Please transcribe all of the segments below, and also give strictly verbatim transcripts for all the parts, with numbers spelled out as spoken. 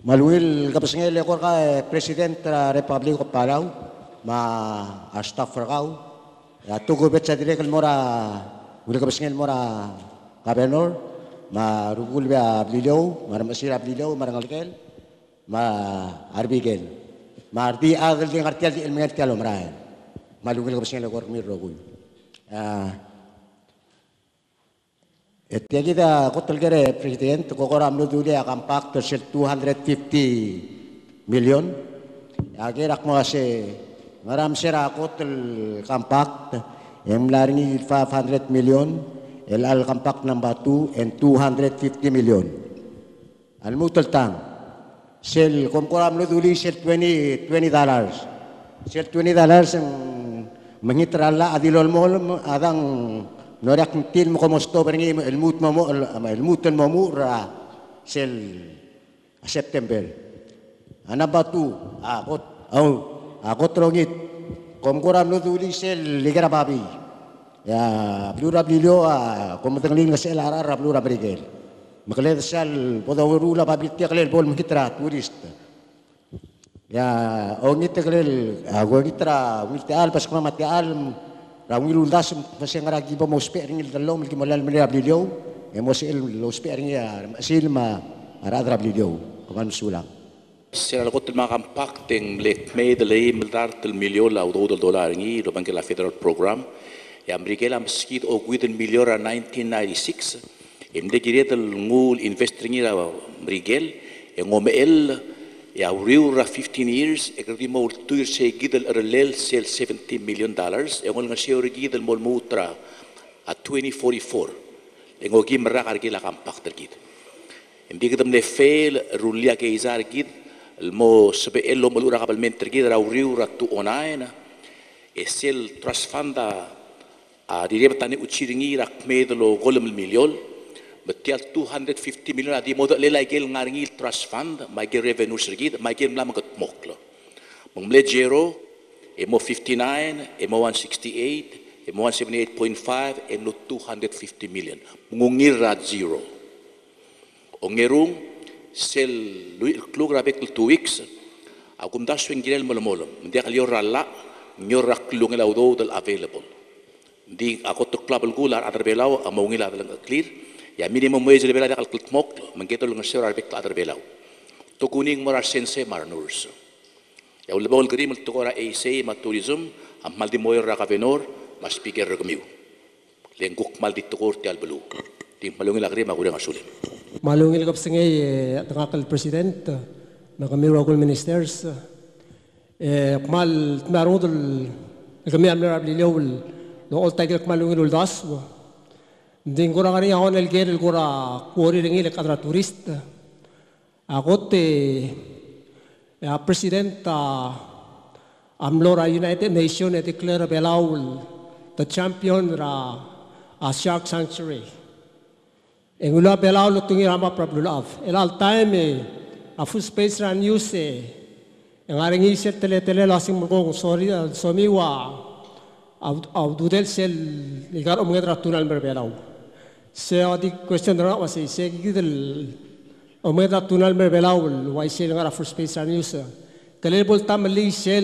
Maluil kapasngel ko ka President Republic of Palau ma staff rakau ya tugo bet sa direk mora ul kapasngel mora Governor ma rugul ba Peleliu mar masira Peleliu marangalkel ma arbigel ma ardi agal di ngartial di ilmengal tialo marahan maluil kapasngel ko mir rugul ah Etiya kita kotel kere President kokora amlo duli akan pak tersel two hundred fifty million. Akhir aku masih ngaram sera kotel kampak yang melaringi five hundred million. El al kampak number two and two hundred fifty million. Al mutal tang sel kokora amlo duli sel twenty twenty dollars. Sel twenty dollars yang mengitrala adilol mol adang Norak ntil mo komosto beringi ilmut mo mo ilmutan mo mo ra sel September. Ana batu akot au akot rongit komkoram no tuli sel ligara babi. Ya blura Peleliu a komotangling sel ara ra blura brigel. Makled sel podawrula babi tiaklel bol mkitra turist. Ya ongit tiaklel agwitra wiltal pas kuma matial Rawil uldas masih ngaragi ba mo spering il dalom il kimalal mila Peleliu e mo sil lo spering ya sil ma aradra Peleliu kuman sulang sila ko tilma kampak ting lek may delay miljard til milyon la do dollar ngi do bangke la federal program ya amerika la mskit o gwiden milyon nineteen ninety-six imde giretel ngul investing ira mrigel e ngomel ya Mariur fifteen years ekrdi mo two years se gidel erlel sel seventy million dollars e ngol ngasio gidel mol mutra at twenty forty-four e ngogi mra kargi la kampak tergid indi gidem le fail rulia ke izar gid mo sebe elo molura kabal men tergid ra Mariur tu onaina e sel trust funda a direbtani uchiringi rak medlo golem milyon Betul two hundred fifty million adi modal lelai gel ngaringi trust fund, mai gel revenue sergit, mai gel mlam ket moklo. Mengle zero, emo fifty-nine, emo one sixty-eight, emo one seventy-eight point five, emo two hundred fifty million. Mengungir rat zero. Ongerung sel luil klug rabek two weeks. Akum das swing gel molomolom. Dia kalior ralla, nyor rak klung el audo del available. Di aku tuk klabel gular adar belau amongila del clear. Ya minimum wage level ada kalkut mok mengketo lengan seorang arbek tak terbelau. To kuning morar sense marnurs. Ya ulebol grim to kora A C ma tourism amal di moyer ra Governor mas speaker regmiu. Lengguk mal di tokor ti albelu. Ting malungil agri magurang asulim. Malungil kap singay tangakal president na kami rogol ministers eh mal marudol kami amir Peleliu no all tiger malungil uldas Din ko rin ako nalger ko ra kuori ringi le kadra turist. Ako te ya president amlora United Nations e declare Peleliu the champion ra a shark sanctuary. Engula Peleliu lutungi rama problulav. El all time a full space ran use ang aring isip tele tele lasing mo kung sorry somiwa au dudel sel ligar umget ratunal mer Peleliu. Saya di question na masih saya gidel omeda tunal mer Peleliu why sel ngara first space ran use kalel bol tamli sel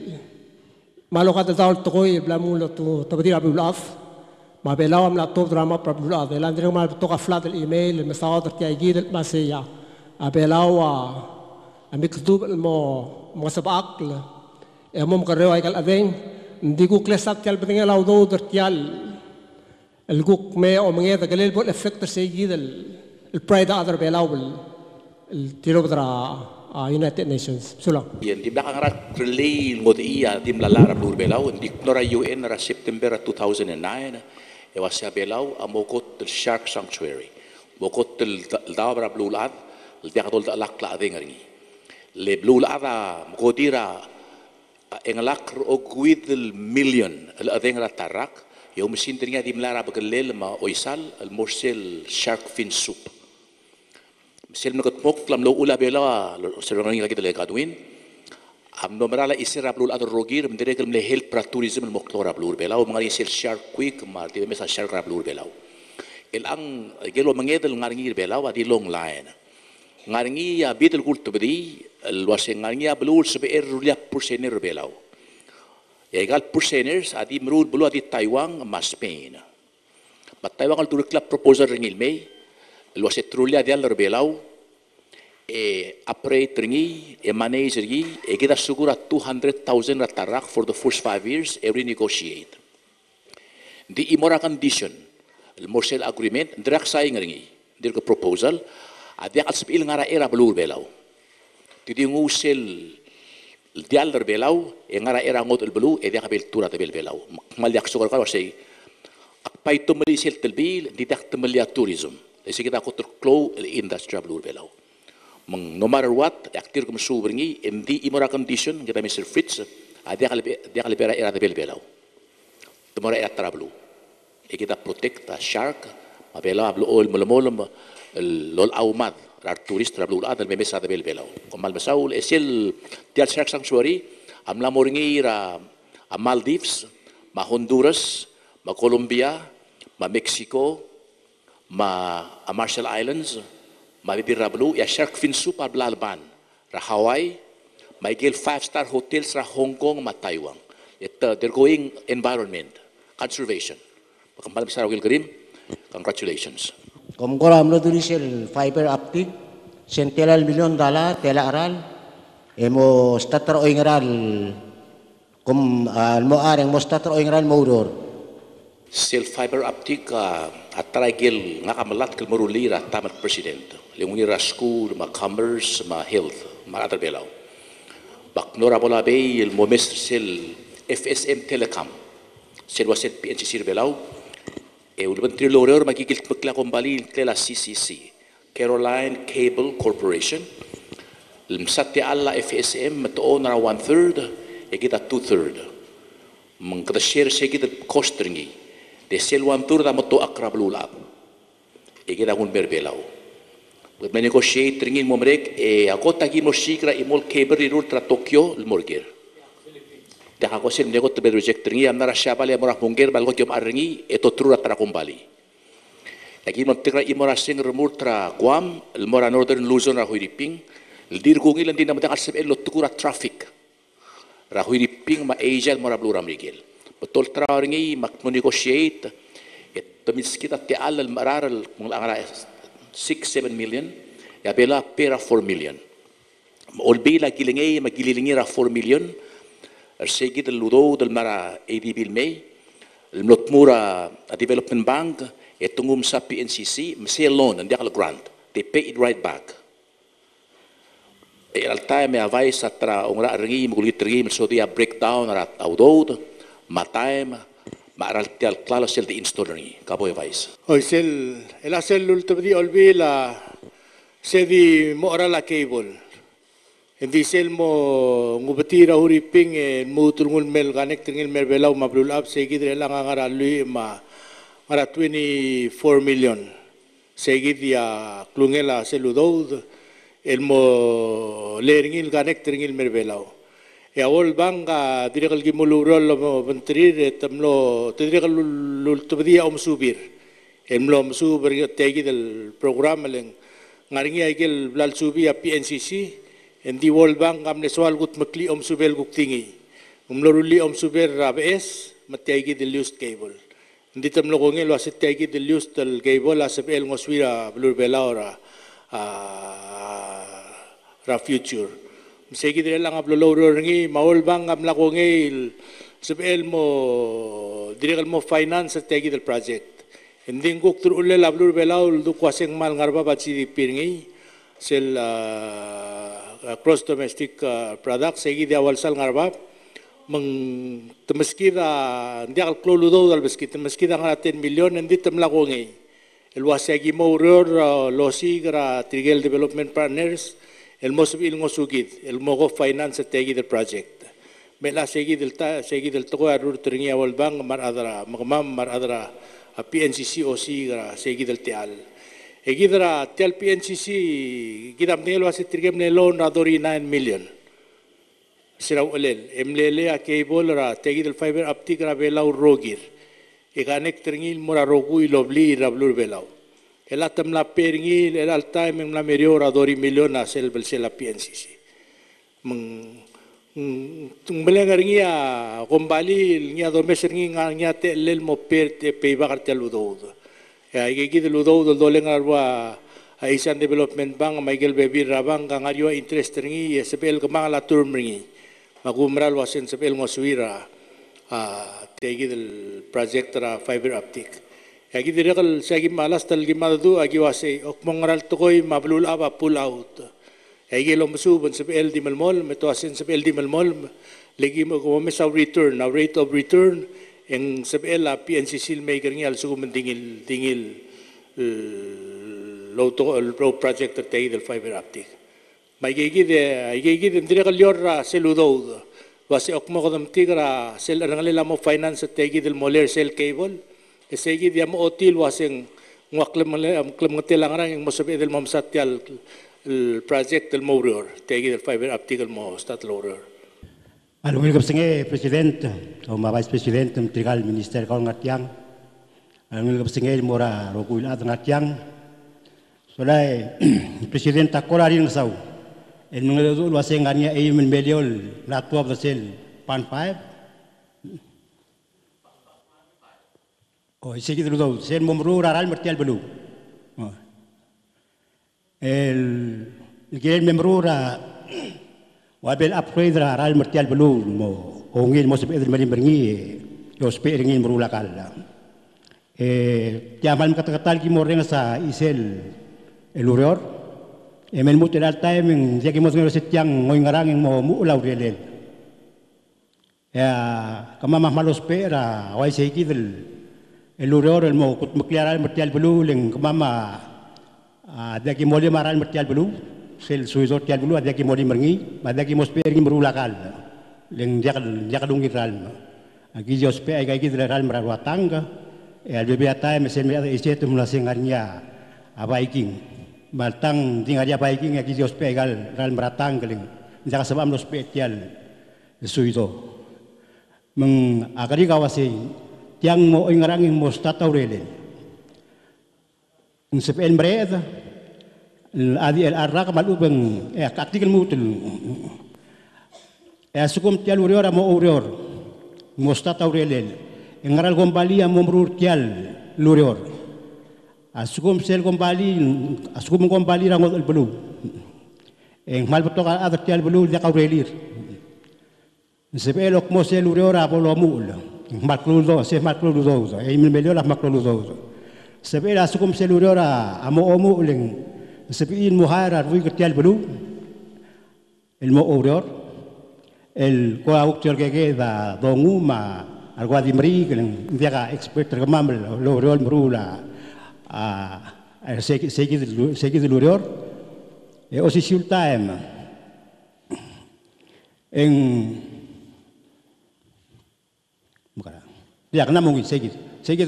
malo ka dal to koy blamulo to tabdi abulaf ma Peleliu am la top drama problulaf elandre ma to ka flat el email el message kay gidel masaya a Peleliu a miktub mo mo sabak e mom kareo ay kal adeng ndi ko klesak kal betinga law do dertial الجوك ما أو من هذا قليل بقول إفكتر سيجيد البرايد أقدر بيلاول التيرو بدرا United Nations sulang. Yan di belakang rat relay ngodiya di mlalara blur Peleliu di nora U N ra September two thousand nine e wasya Peleliu amokot the shark sanctuary mokot el dawra blulad el diakatol da lakla adengaringi le blulada ngodira engalak ogwid million el adengra tarak Yo mesin terinya di melara begelel ma oisal al morsel shark fin soup. Mesin mengot mok lam lo ula bela serang lagi tele kadwin. Am no merala isira blul ador rogir mendere kel mle help pra tourism al moktora blur bela o mangari sel shark quick mar di mesa shark blur bela. El ang gelo mangedel ngarngir bela wa di long line. ngaringi ya bidal kultu bedi luase ngaringi ya belul sebe er rulia persener belau ya egal perseners adi merul belu adi Taiwan ma Spain ma Taiwan al turikla proposal ringil mei luase trulia dia belau e operate ringi e manage ringi e kita sugura two hundred thousand ratarak for the first five years every negotiate di imora condition el morsel agreement ndrak sai ringi dir ke proposal adia al sebil ngara era belur belau tidi ngusel dial belau e ngara era ngot el belu e dia kabel tura tabel belau mal yak sugura ka sei akpai to mali sel telbil di tak temelia tourism esi kita ko terklo el industry belur belau meng no matter what aktir kum su bringi md imora condition kita mister Fritz adia kali dia kali era era tabel belau temora era trablu e kita protect the shark mabela ablo ol molomolom lol aumad rar turist trablu adal memesa tabel belau komal masaul esel tial shark sanctuary amla moringi ra a Maldives ma Honduras ma Colombia ma Mexico ma a Marshall Islands ma bibir rablu ya shark finsu par blalban ra Hawaii ma igel five star hotels ra Hong Kong ma Taiwan it uh, they're going environment conservation kembali besar wakil Karim congratulations Komkora amlo duri sel fiber optic sentelal million dollar tela aral emo stater oingeral kum mo areng mo stater oingeral mo uror sel fiber optic uh, atray gel ngakamelat kel morulira tamat president linguni ra school ma commerce ma health ma atar belau bak nora bola bay el momest sel F S M telecom sel waset P N C C belau e ulban triloror magigil pagla kumbali klela C C C Caroline Cable Corporation limsati alla F S M to owner one third e kita two third mengkata share se kita cost ringi de sel one third da moto akrab lulab e kita un berbelau but me negotiate ringi momrek e akota gi mo shikra imol cable rul tra Tokyo el morger de ako sil nego te reject ringi amna rasya bali amora pungger balgo kyom arringi eto trura tra kumbali lagi mo tikra imora sing remur tra Guam el mora northern Luzon ra huiriping el dir kungil ndi na matak asep el tukura traffic ra huiriping ma Asia mora blura migel betul tra ringi mak mo negotiate et pemiskita te al marar el ngara six seven million ya bela pera four million olbi la gilingi ma gilingi ra four million السيد اللودو del mara A D B May المطمورة development bank etungum sa P N C C msi loan and diakal grant they pay it right back e al time avai satra ongra ringi mugulit ringi so dia breakdown rat audod matime maral tial klalo sel di installer ringi kabo avais oi sel ela sel ultibdi olbi la sedi mora la cable Hindi sel mo ngubatira huri ping e muturngul mel ganek tingil mel belau mablul up segid rela ngara lui ma ngara twenty-four million segid ya klungela seludod el mo leringil ganek tingil mel belau e awol banga dirikal gimulurol mo bentrir tamlo dirikal lultubdia om subir emlo om subir tegi del program leng ngaringi agel blal subi ya P N C C Hindi World Bank am neswal gut makli om subel guk tingi. Umloruli om subel rabes matiagi del used cable. Hindi tam lokongel wasit tiagi del used del cable asap el ngoswira blur belaura ra future. Msegi del lang ablolo ringi maol bank am lakongel asap el mo direk mo finance tiagi del project. Hindi guk tur ulle lablur belaul du kwaseng mal ngarba batsi piringi sel cross domestic uh, product segi dia walsal ngarbab meng temeskida dia al kloludo dal beskit temeskida ngara ten million endi temlagongi el wasagi mouror uh, losi gra trigel development partners el mosbil ngosugid el mogo finance tegi del project mela segi del ta segi del to arur tringi awal bang mar adra magmam mar adra a P N C C O C gra segi del tial Egidra tel P N C C gidam nelo asit trigem nelo nadori nine million. Siraw olel emlele a cable ra tegi del fiber optic ra belau rogir. Ekanek tringil mura rogu ilobli rablur belau. elatam la peringi elal time ng la Mariur adori milyon na selbel sila P N C C meng tung belengar ngia kombali ngia domeser ngia ngia te lel mo per te pe bakar te ludo ya ige gid ludo do dolengar wa Asian Development Bank Michael Baby Rabang kang ariwa interest ringi sebel kemang la turm ringi magumral wasen sebel ngosuira te gid project ra fiber optic ya gid rekal sagi malas tal gimadu agi wase ok mongral tokoy mablul aba pull out Ege lo masubon sa L D malmol, metoasin sa L D malmol, lagi mo kung may sa return, na rate of return, yung sa L A P N C C maker niya, also kung dingil, dingil, low to, low project at tayo del fiber optic. May gigid, ay gigid, hindi na kalyor sa ludo, wasi okmo ko ng tigra, sel, rangalila mo finance at tayo del moler cell cable, kasi gigid, yamo otil, wasing, ngwaklam ngatilangan yung masabi del mamsatyal, el project del Mariur, tegi del fiber optic del mo stat Mariur. Alung ilgap singe president o ma vice president ng trigal minister kau ngatiang. Alung ilgap singe mora rokuil at ngatiang. Solai president takora rin saw. En mga dul waseng ania ay men mediol la twelve the sel pan five. O isigi dulu sel momru raral mertial belu. El el membro ra wabel upgrade ra ral mertial belu mo ongil mo sepe mari berngi yo sepe ringin merula kala eh jaman kata-kata ki moreng sa isel el urior emen muteral time jagi mo ngero setiang ngoy ngarang mo muulaw relel ya kama malos pera wai seiki del el urior el mo kut mukliaral mertial belu leng kama ada ki moli maral mertial belu sel suizo tial belu ada ki moli mergi ada ki mospe ring berulakal leng dia dia kadung ral agi jos pe ai gi ral merawat tangga e al bebe ata mesen me ise tu mulasengarnya abaiking maltang tingaria baiking agi jos pe gal ral meratang leng dia sebab los pe tial suizo meng agari kawase tiang mo ingarang mo statawrelen Sebel mereka, adi el arrak malu beng, eh katikal mutul, eh sukum tial urior amo urior, mostat aurelel, engaral gombali amo merur tial lurior, asukum sel gombali, asukum gombali rangot el belu, eng mal betok ada tial belu dia kaurelir, sebel ok mosel urior amo lomul, makludo, se makludo, eh melio lah makludo. Sabi la sukum selurora amo omo uling sabiin muhara rui ketial belu el mo oror el ko au tiol gege da dongu ma algo di mri keng dia ka expert tergamam lo rol mrula a segi segi segi luror e osi sul time en bukan dia kena mungkin segi segi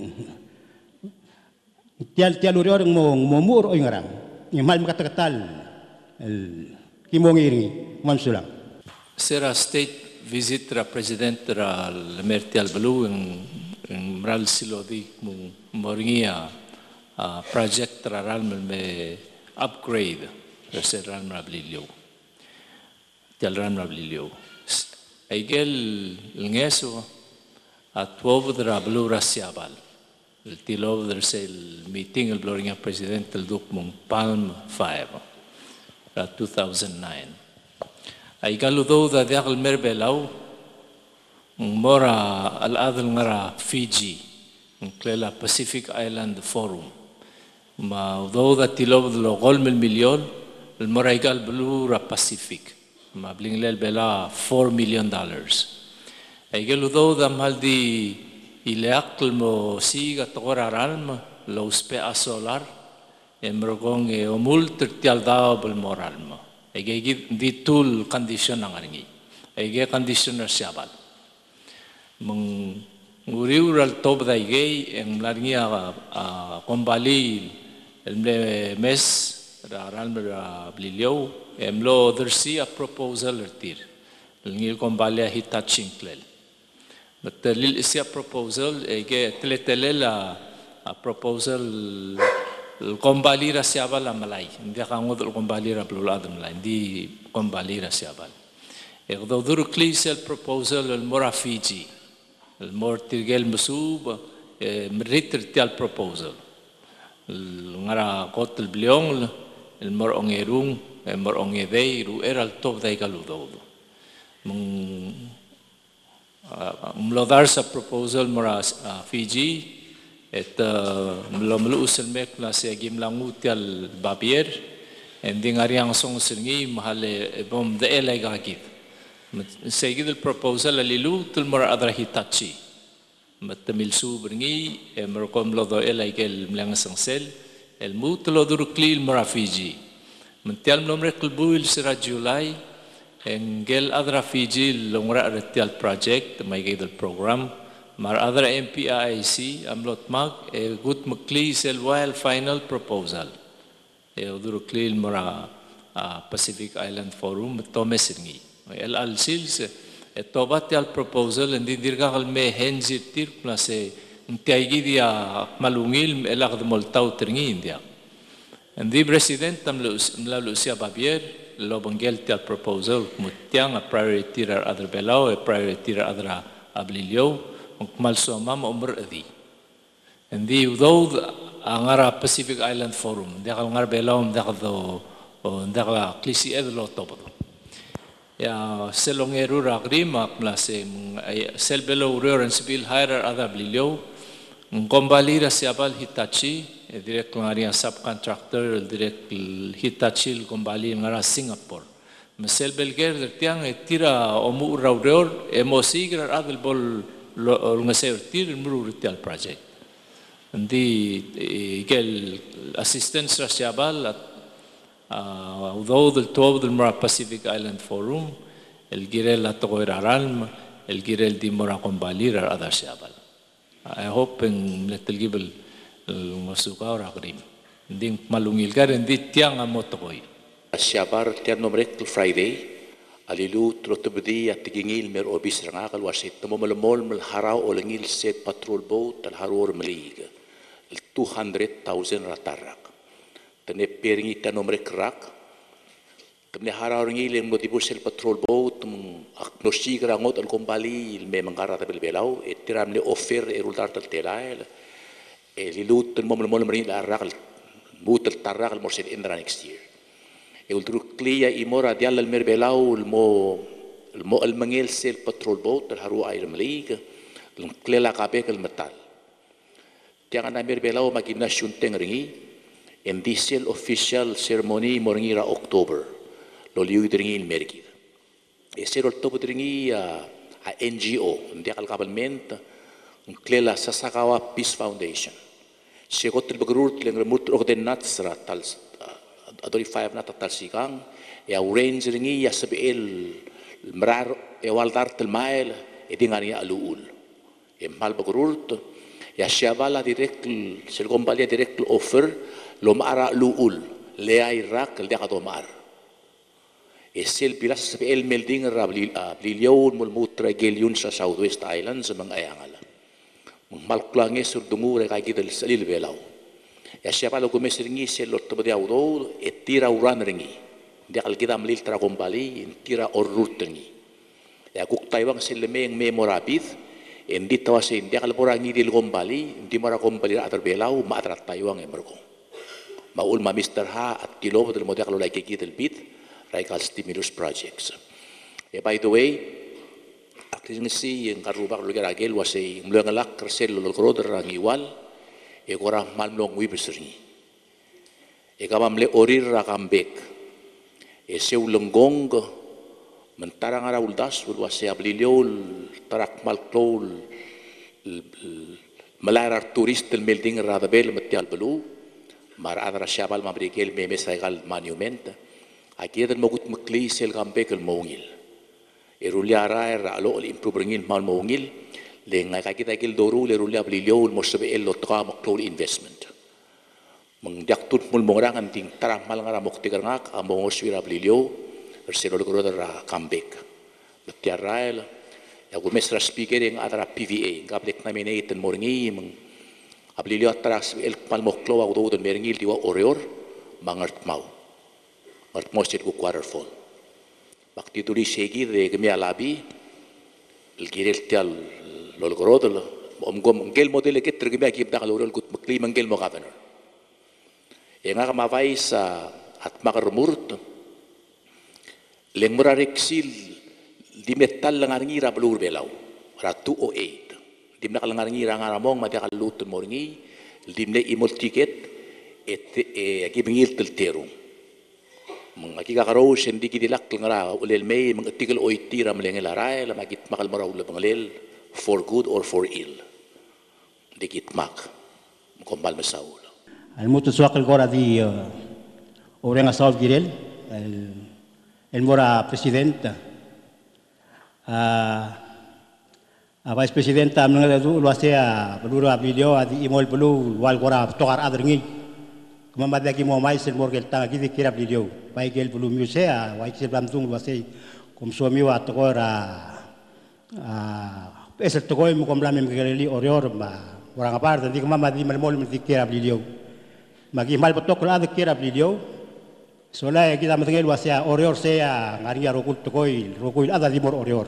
tial tial urior mo momur o ngarang ni mal makatatal el kimongiri mansulang sera state visit ra president ra mertial belu en ral silodi mo moringia project ra ral me upgrade ra sera ral Peleliu tial ral Peleliu aigel ngeso atwob ra belu ra siabal el tilo there's el meeting el blowing up president el duk mong palm five ra two thousand nine ay galudo da diakal merbelau mora al adal ngara Fiji ngklela Pacific Island Forum ma do da tilo lo gol mil milyon el mora igal blu ra Pacific ma blinglel bela four million dollars ay galudo da maldi ileakl mo siga tokora ralma lo uspe a solar emrogong e omul tertial dao bel moralma ege di tool condition ang aringi ege conditioner siabal meng nguriural tob da ege ang laringi a kombali el mes ra ralma Peleliu emlo dersi a proposal ertir ngil kombali a hitaching klel But the isia proposal, ege teletele la proposal القنباليرة سيابال ملاي دي قانود القنباليرة بلولاد ملاي دي قنباليرة سيابال يقدر دور كليسل proposal المرا فيجي المور ترجال مسوب مريت ترتيال proposal ngara kotel bliong المر أنيرون المر أنيدي رو إيرال توب ذي قالوا ذو من ملودارس proposal مرا فيجي et melo-melo uselmek la se agim langu tial babier ending ari ang song sengi mahale bom de elega git segid el proposal alilu tul mar adra hitachi matamil su bringi mer kom lo do elegel mlang sangsel el mut lo dur klil marafiji mential nomre kulbuil sira July engel adra fiji longra retial project mai gidel program mar other M P I C amlot mag a good mclee sel while final proposal e uduru clear mora Pacific Island Forum tomesingi el al sils e tobat al proposal and dirga al me henzir tir plase ntiagi dia malungil elagd moltau tringi india and the president amlo amlo sia babier lo bangel al proposal mutiang a priority ar other below a priority ar other ablilio mal so mam umr adi and the though angara Pacific Island Forum dia ngar belom dia do dia klisi ed lo top ya selongeru ragrima plase sel belo ur civil hire ada blilio ngombali ra siabal hitachi direct ngaria subcontractor direct hitachi ngombali ngara Singapore mesel belger tiang tira omu rauror emosigra adel bol lungaser tir muru ritial project ndi gel assistance raciabal although the twelve del Mora Pacific Island Forum el girel la togoira ralm el girel di Mora Combalir other siabal I hope in little gibel masuka ora grim nding malungil gar ndi tiang amotoi siabar tiang nomrek Friday alilu trotobdi at tigingil mer obis rangal wasit mo malmol mal haraw o langil set patrol boat al haror mlig two hundred thousand ratarak tane peringi tanomre krak tane haraw ngil mo dibur sel patrol boat aknosi grangot al kombali me mangara tabel belau etiram le offer erul dartal telael elilu tan mo malmol marin arak butel tarak al morsel indra next year يقولوا كليا إمورا ديال المربلاو المو المو المنيل سيل بترول بوت الهرو أير مليك الكليلا كابيك المتال تيانا مربلاو ما جبنا شونتين ريني إن دي سيل official ceremony morngi ra October لو ليو دريني المركي يصير التوب دريني a N G O ديال الكابلمنت الكليلا ساساكاوا Peace Foundation سيقول البقرور تلنغرموت أخدنات سرا تالس adori five na tatal sikang ya range ringi ya sebel merar ya waldar telmail edingani aluul ya mal bagurut ya syabala direct sel kombalia direct offer lo mara luul le irak le qado mar esel bilas sebel melding rabli billion mul mutra gelion sa Southwest Islands mang ayangala mal klange sur dungu re kagi del salil belau ya siapa lo kumes ringi selo to dia udo etira uran ringi dia kal kita melil tra kombali tira orrut ringi ya kuk taiwang selemeng memorabit endi tawase dia kal porangi di kombali di mara kombali atar belau ma atar taiwang emerko maul ma mister ha at tilo del model kalau like kita bit raikal stimulus projects ya by the way akting si yang karubak lu garagel wase mluangalak kersel lo kroder rangiwal e kora malmlong wibesri e kama mle orir rakambek e seu lenggong mentarang ara uldas ulwa se abliliol tarak maltol malarar turist el melding radabel metial belu mar adra shabal mabrikel me mesagal monument aquí del mogut mkli sel kambek el mongil e ruliara era alo improve ringin mal mongil lengai kaki takil doru le rulia blilio mo sebe el lotra mo cloud investment meng dak tut mul mongrang anting tarah mal ngara mo tigar ngak amo swira blilio bersero le gro dara comeback betia rael ya go mesra speaker yang adara P V A gablek nominate morngi meng Peleliu atras el palmoklo au do merengil diwa orior mangart mau. Ngart mau sit ku waterfall. Bakti tuli segi de kemi alabi el girel tial lol gorodol om gom ngel model ke tergemi akib da kalorol kut makli mangel mo governor. E nga kamavay sa at makarumurt leng murareksil di metal langarngira belur belau ratu o eight dim na kalangarngira ngaramong mati kalut morngi dim ne imol ticket et e akibingil telterung mangaki kakaro sendi kidilak ngara ulel mei mangatikal oitira melengel arai la magit makal marau le bangalel for good or for ill dikit mak kombal mesaul al mutu suakal gora di orang asal girel el el mora presidenta a a vice presidenta mengenai itu luas ya peluru Peleliu adi imol peluru wal gora tokar adrengi kemampat lagi mau mai sel morgel tang lagi dikira Peleliu baik el peluru musea baik sel blamtung luas ya kom suami wa tokora a esel tokoi mo kom lamem keleli orior ma orang apa tadi kemampat di malmol dikira Peleliu magi mal betok la dikira Peleliu soalnya kita mendengar luasnya orior saya ngaria rokul tokoi rokul ada di mor orior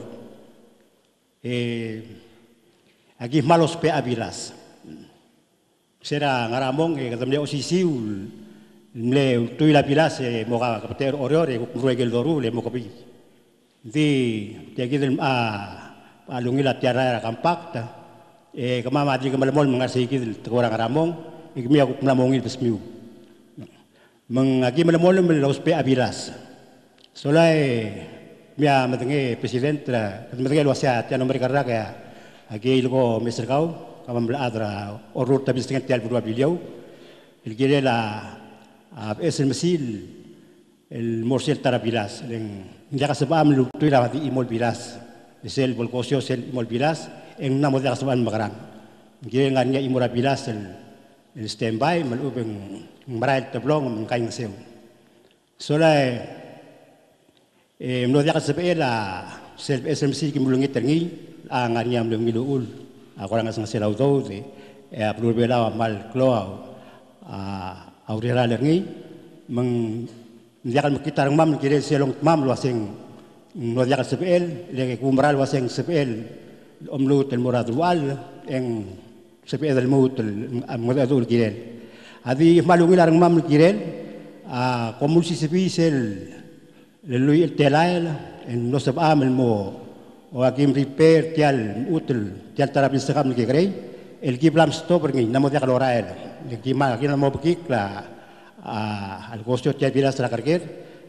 eh agi malos pe abilas sera ngaramong e katamle osisiu mle tu la pilas e moga kapter orior e ruegel doru le mokopi di tiagi del a alungi la tiara kampakta e kamama di kamalmol mengasi kidil tokora ngaramong e mi aku mlamongil besmiu mengagi malamol melos pe abilas solai mia matenge president matenge luasya tiano mereka raga agi ilgo mister kau kamam adra orur tabis dengan tial berdua Peleliu el gire la es el mesil el morsel tarabilas leng jaga sebam lu tu la di imol bilas sel bolkosio sel imol bilas en namo jaga sebam magarang gire ngania imora bilas el el standby malubeng maral tablong kain seu solai eh mlo dia kasebe la sel S M C ki mulungi terni angania mulungi luul ako lang asang selaw do de e apro bela mal klo a aurera lerni meng dia kan kita rang mam kire selong mam lo asing mlo dia kasebe el le kumral waseng sebel omlu tel murad wal en sebel del mut modadul kirel adi malungi larang mam kirel a komusi sebisel lelui el telael en no se va el mo o aquí repair tial util tial tarapis sekam ke grei el giblam stopper ni namo dia kalorael el gima aquí namo bukik la al gostio tial bilas la carger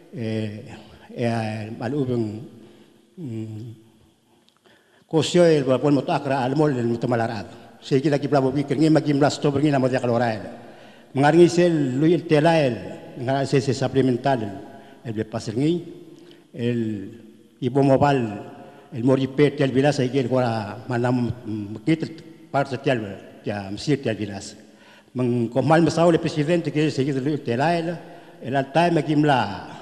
eh al ubeng kosio el bapol motakra al mol el mutamalarad se kita giblam bukik ni magim blas stopper ni namo dia kalorael mengaringi sel lui el telael ngara se supplemental el passer ngi el ibo mobile el moripe tel bilas ay gel gora manam kit parte tel ya msir tel bilas men komal masaw le presidente que seguir el telael el altai magimla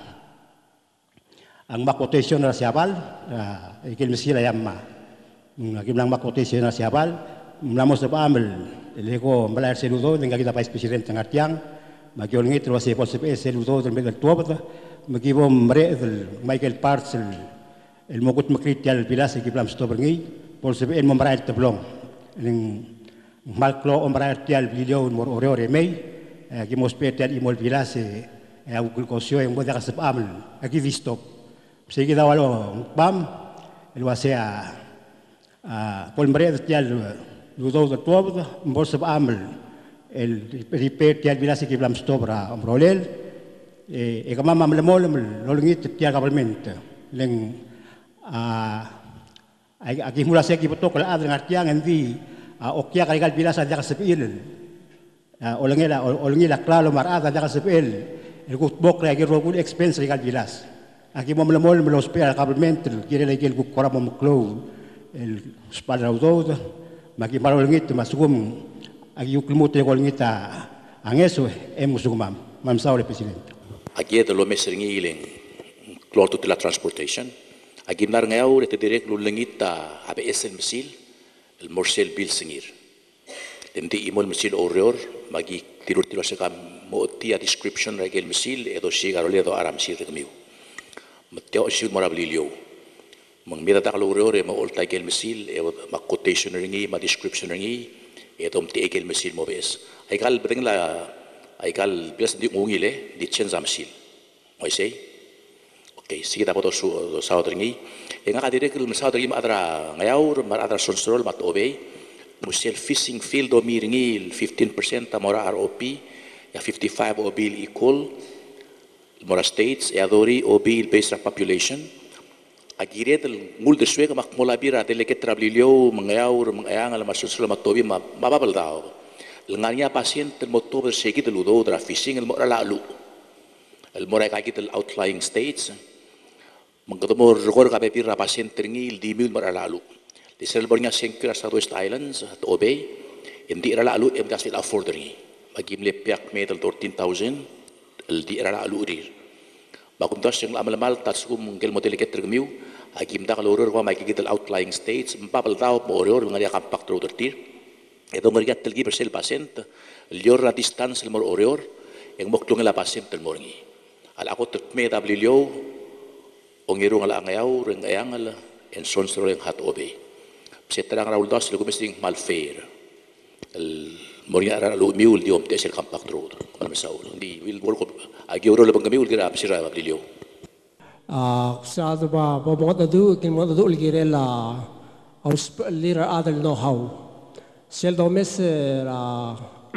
ang makotation na siabal ay gel msir yamma magimlang makotation na siabal mlamos ba amel lego mbalar seludo dengan kita vice president ngatiang magiol ngi terus se pos seludo del medal tuobata magibo mre Michael Parts el mogut makrit yal bilas ki blam sto berngi pol se en momra el tablong ning malklo omra yal video mor ore mei ki mospet imol bilas e au glucosio en boda kasap amel aki visto se ki dawalo bam el wasea a pol mre yal ludo de todo mbos amel el repair yal bilas ki blam sto bra omrolel e kama mamlemol lolungit tiya government leng a aki mula se ki betok la adeng artiang endi okya kaligal bilas ada kasepil olengela olengela klalo marada ada kasepil el gut bok la giro good expense kaligal bilas aki mamlemol melos pe government kire la gel gut kora mom klo el spadra udod maki marolungit masugum aki yuklmut le golngita angeso emusugumam mam saule presidente aquí de lo meseringi iling klorto de la transportation aquí nar ngau rete direct lu lengita abe esen mesil el morsel bil singir Hindi imol mesil orior magi tirur tirur sekam mo tia description regel mesil edo sigar ole edo aram sir kemiu. Mateo sil mora Peleliu. Mang mira tak orior e mo olta gel mesil e ma quotation ringi ma description ringi edo mti egel mesil mo bes. Aikal beteng la aikal bias di ngungile di chenza mesil. Oi sei. Okay, sige ta poto su sa ringi. E nga kadire kel sa ringi ma adra ngayaur ma adra sonstrol mat obey. Musel fishing field o miringil fifteen percent mora R O P ya fifty-five o bill equal mora states ya dori o bill based on population agire del mul de suega mak mola bira de leket Peleliu mangayaur mangayang ala masul matobi ma babal dao lengania pasien del motober segi del udo dra fishing el mora lalu el mora ka del outlying states mangkatmo rekor ka bira pasien tringil di mil mora lalu di selbornya sengkira Southwest Islands at obey hindi ira lalu em gasil affordri magim le piak medal fourteen thousand el di ira lalu dir bakum tas yang amal mal tasum gel model ket tergmiu agim da kaloror ko mai kital outlying states babal daw moror ngari kampak tro dir edo ngari tel gi persel pasient lior la distance el mor oror yang moklong la pasient el morngi al ako tet me Peleliu ongirung ala ngayaw rengayang ala en sonsro yang hat obey seterang raul das lugu mesti malfair el moria ra lu miul diom te sel kampak tro kon mesaul di wil work agi oro le pangamiul gira apsira Peleliu ah sa ba ba mo du kin mo du ligire la aus lira adel know how sel do mes ra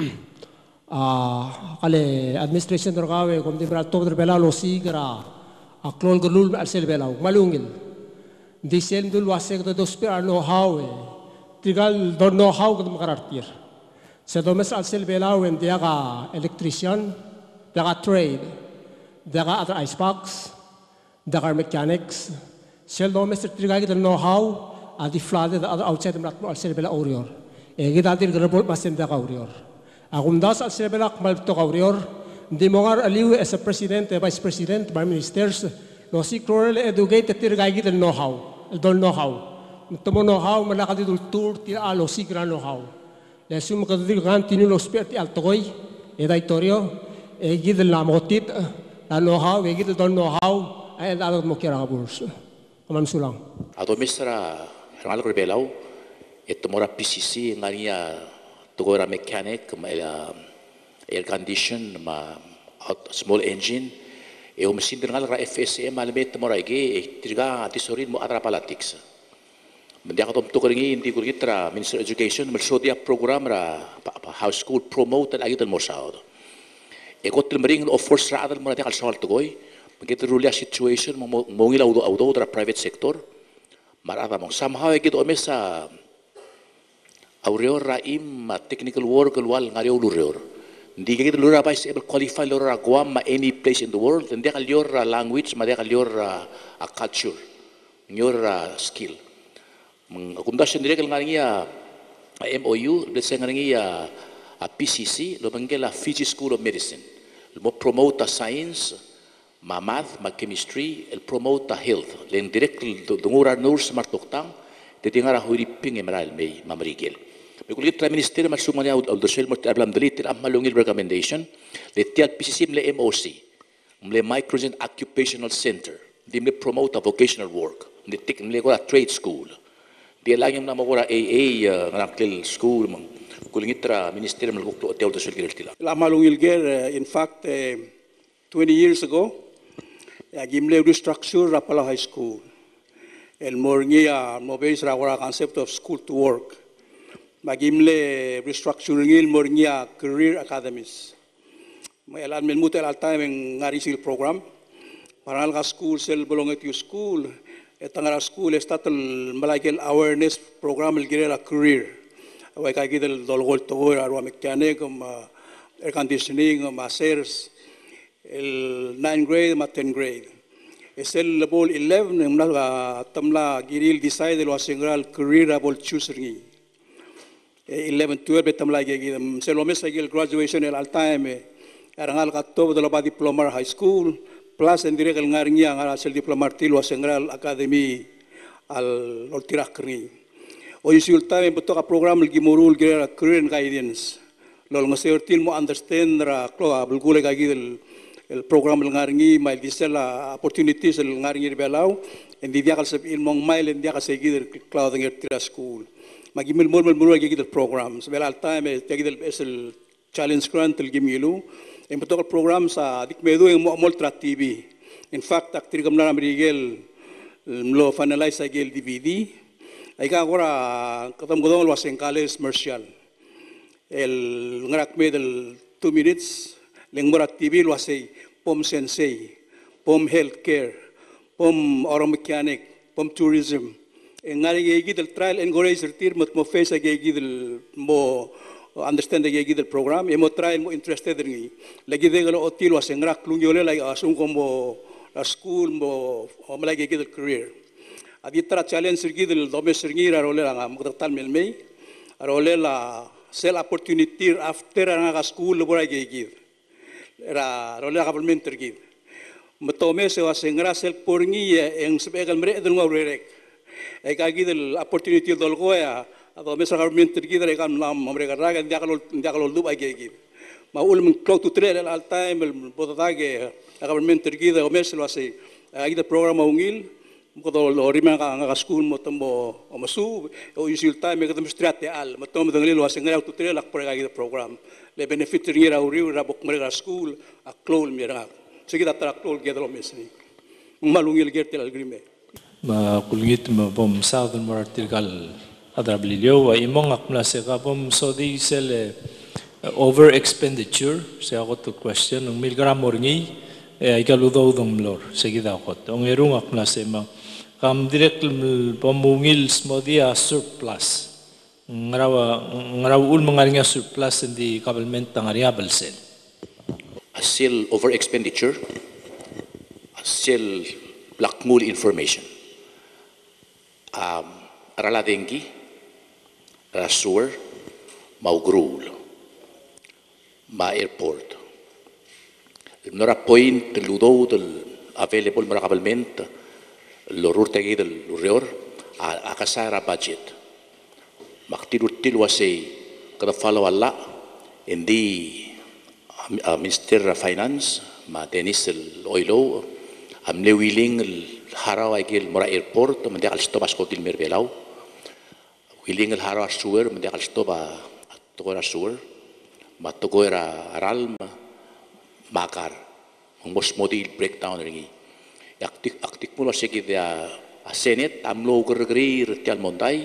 ah kale administration dorgawe kom di bra tobder bela lo sigra a klol gulul al sel bela malungil di sel dul wasek do spare know how tigal don't know how ko makarartir sa do mes al sel bela wen dia ka electrician dia ka trade dia ka other ice box dia ka mechanics sel do mes tigal ko know how a di flood the other outside mat al sel bela orior e gidatir grabol pasen dia ka orior akum das al sel bela mal to ka orior di mongar aliu as a president vice president by ministers no si cruel educate tirgai gid know how don't know how tomo know how malakadi dul tour ti alo si gran know how le sum kadil gan tinu lo spert al toy e dai torio e gid la motit la know how e gid don't know how e dalo mo kira burs kamam sulang ado misra rangal ko belau et mora P C C ngania togora mechanic ma air condition ma small engine e o mesin dengan ra F S M almet mora ge triga atisorin mo atra politics mendia katom to keringi indi kulitra Minister of Education melso dia program ra house school promote agi del mosao e kotel mering of force ra adal mora dia kal sawal togoy mengit rulia situation mo ngila udo udo tra private sector marava mo somehow agi do mesa aurior ra im technical work wal ngari ulurior Hindi kita lura pa able qualify lura guam ma any place in the world. Hindi ka lura language, ma dia ka lura a culture, lura skill. Akumdasyon dire ka nga niya M O U, let's say nga niya a P C C, lo bangela Fiji School of Medicine. Mo promote a science, ma math, ma chemistry, el promote a health. Len direct dungura nurse martoktang, titingara huiriping emeral may mamarigil. Bikulit tra minister masumanya al dosel mo tablam dalit am malungil recommendation le tiat P C C mle M O C mle microgen occupational center di mle promote a vocational work di tik mle ko trade school di lang yung namo ko A A ngakil school mang kulingit tra minister mle ko hotel dosel gil tila la malungil ger in fact uh, twenty years ago ya gimle restructure rapala high school el morngia mo base ra concept of school to work magimle restructuring il mornia career academies may alam men mutel al time ng ngarisil program paral ka school sel belong at you school etangara school estatal malagel awareness program il girela career away ka gidel dolgol togor arwa mechanic um air conditioning um sales el ninth grade ma tenth grade esel level eleven ng tamla giril decide lo singral career able choosing eleven twelve betam lagi gidam selomes lagi graduation el al time arangal katto de la diploma high school plus en direct el ngaringia ngara sel diploma tilo sengral academy al oltirakri O isulta may beto ka program lagi morul gira career and guidance. Lol ngase urtil mo understand ra klo bulgule kagi del el program ngaringi mai disela opportunities el ngaringi belau and dia kal sab ilmong mail and dia ka segi del cloud ngir tira school. Magi mil mol mol kagi del programs. Bel al time kagi del esel challenge grant el gimilu. En beto ka program sa dik medo yang mo mol tra T V. In fact ak tirgam na rigel lo finalize agel D V D. Aika agora katam godong was en college commercial. El ngarak me del two minutes leng morat T V was ay pom sensei, pom healthcare, pom auto mechanic, pom tourism. En ngari gigi del trial and gore sertir mat mo face gigi del mo understand gigi del program e mo trial mo interested ngi. Lagi de galo otil was en ngarak lungyole lagi asung como la school mo o malagi gigi del career. Aditra challenge sergi del dome sergi ra role la magtal melmei role la sel opportunity after nga school bora gigi era role la government tergi metome se was ngra sel porngi en sebegal mere del ngorek e kagi del opportunity dol goya dome sa government tergi re kan lam mereka raga dia kalau dia kalau lu gigi maul min clock to trail al time botage government tergi de omes lo ase agi del program ungil Mukado lorima ka nga school mo tambo o masu o usual time ka demonstrate al matom dangli lo aseng ngau tutre lak por ga program le benefit ngira uri ra bok mera school a klol mira sige da tra klol gedro mesni malungil gertel algrime ma kulngit ma bom southern martir gal adra Peleliu wa imong akmla se ka bom so di sel over expenditure se agot to question ng milgram morngi e ay kaludo dong lor sige da kot ong erung akmla se ma kam direct pemungil semodia surplus ngarawa ngarawa ul mengaringa surplus di government tangaria belsel Still over expenditure, still lakmul information. Um, rala dengi, rasur, maugrul, ma airport. Nora point ludo del available maracabalmente lorur tegi del lurior a akasara budget. Maktirut tilwase kada follow alla indi Uh, Minister Finance, ma Dennis el Oilo, amne willing el haraw agil mora airport, mende al stop as kotil merbelau, willing el haraw suwer, mende al stop a togora suwer, ma togora aral makar, mos modil breakdown ringi. Aktik aktik mula segi dia a Senate, amlo gergeri retial mondai,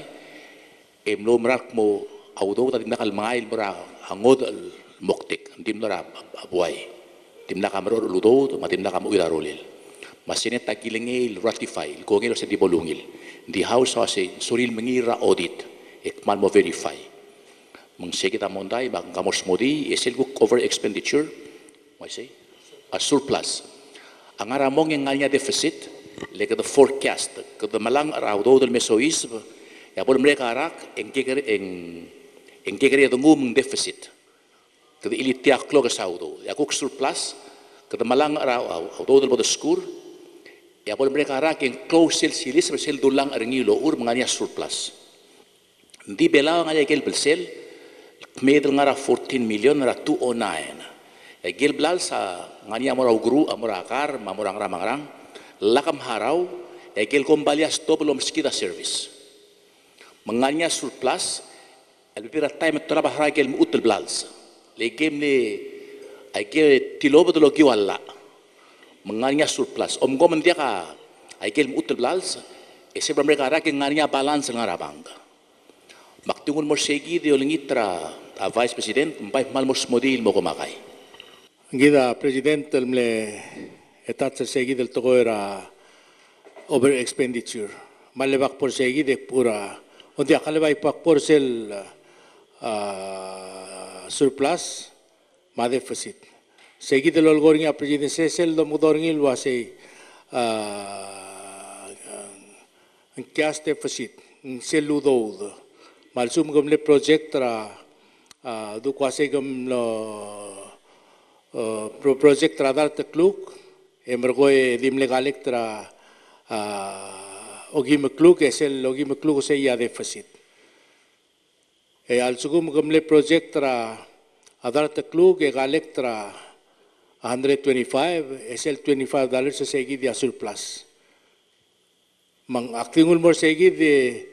emlo merak mo audo tadi nakal mail mora angod moktik tim lara abuai tim na kamero ludo ma tim na kamu ira rolil masine takilengil ratify ko ngelo se dibolungil di house ase suril mengira audit ekmal mo verify mong sekita mondai bang kamos modi esel go over expenditure why say a surplus angara mong nganya deficit lega the forecast ke the malang raudo del mesois ya por mereka arak en kekere en en kekere ngum deficit kada ili tiak klo ka saudo ya kuk surplus kada malang araw auto del bodo skur ya pol mereka ara ken close sel silis sel dulang arngilo ur manganya surplus di bela ngaya gel belsel medel ngara fourteen million ra two oh nine ya gel blal sa ngania mora guru amora akar mamorang ramangrang lakam haraw ya gel kombalias doblo mskida service manganya surplus albira time traba haragel mutul blals legem ni aike tilobo dolo giwalla menganya surplus om go mendia ka aike mutul blals ese mereka ara ke ngania balance ngara bangga maktungun mo segi de olingitra a vice president mbai mal mos modil mo komakai ngida president mle etat segi del togo era over expenditure malebak por segi de pura ondia kalebay pak por sel surplus ma deficit segi de lol goringa president sel do mudorngil wase en cash deficit sel ludo malsum gomle project tra du kwase gom lo pro project tra dar te kluk emergoe dim legalek tra ogim kluk esel ogim kluk se ya deficit E al sugum gamle project tra adar taklug e galek tra one hundred twenty-five, S L twenty-five dollars sa segi dia surplus. Mang aktingul mor segi di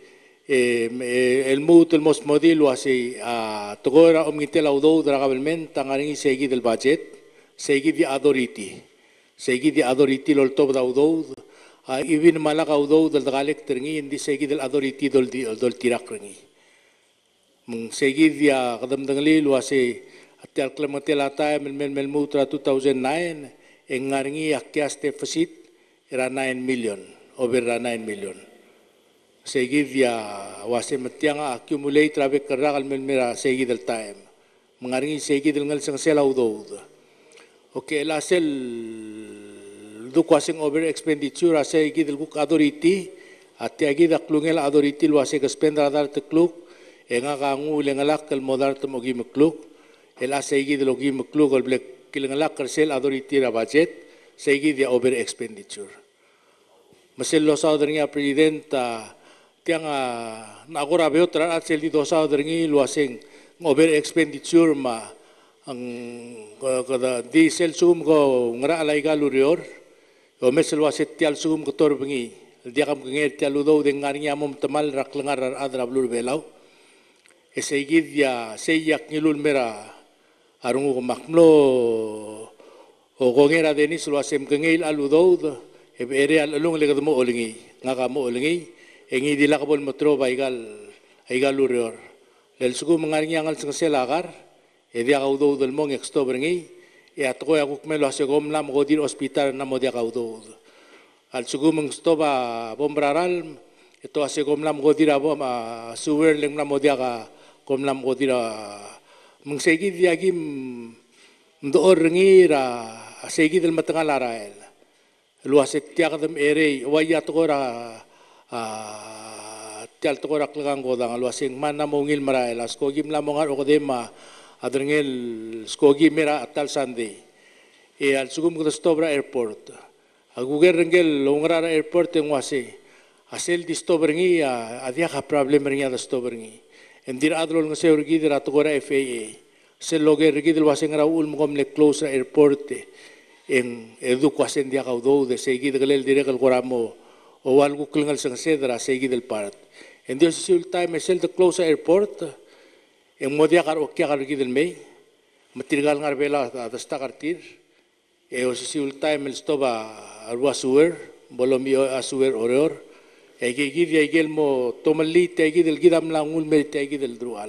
el mut el mos model wasi a togora omgitel audo dragavelment tangaringi segi del budget segi di authority segi di authority lol top daudo a ibin malak audo del galek terngi indi segi del authority dol di dol tirak rengi mung segi dia kadam dangli wasi atel klemotel ata mel mel mel mutra two thousand nine engaringi akyas deficit era nine million over nine million. Segi dia wase matianga accumulate rabe karagal mel mera segi del time. Mengaringi segi del ngal sang sela udo. Okay, la sel du kwasing over expenditure segi del kuk authority atiagi da klungel authority wase ka spend radar te kluk enga ka ngu lengalak kel modar te mogi mekluk ela segi del ogi mekluk ol blek kilengalak kersel authority ra budget segi dia over expenditure. Masel lo sa dringa presidenta tiang nagora beotra at sel di dosa dringi luasing over expenditure ma ang kada di sel sum ko ngara alai ga lurior o mesel waset tial sum ko torbengi dia kam ngel tial udo de ngarinya mom tamal rak lengar adra blur belau esegi dia seyak ngilul mera arungu ko makmlo o gongera denis luasem ngel aludo ere alung le mo olingi ngaka mo olingi engi dilakabol motro baigal aigal lurior lel sugu mengaringi angal sing selagar e dia kaudo del mong oktober ngi e atko ya kukmelo ase gomlam godir hospital na mo dia kaudo al sugu meng stoba bombraral ito ase gomlam godir abo ma suwer leng na mo dia ka gomlam godir meng segi dia gim ndor ngi ra segi del matangal arael luas tiak dem ere waya tokora tial tokora klagang godang luasing mana mongil marai las kogi mlamongar okodema adrengel skogi mera atal sande e al sugum ko stobra airport aguger rengel longrara airport en wase asel di stobrengi adia ka problem ringa da stobrengi endir adrol ngse urgi dira tokora F A A sel loger rigi del wasing raul mongom le close airport en educación dia kaudo de segi de galel dire kal koramo o algo klengal sang sedra segi del part en dios sul time sel the close airport en modia kar o kya kar gi del mei matirgal ngar bela da sta kartir e o sul time el stoba arwa suer bolomio asuer oror e gi gi dia gelmo tomali te gi del gidam langul me te gi del drual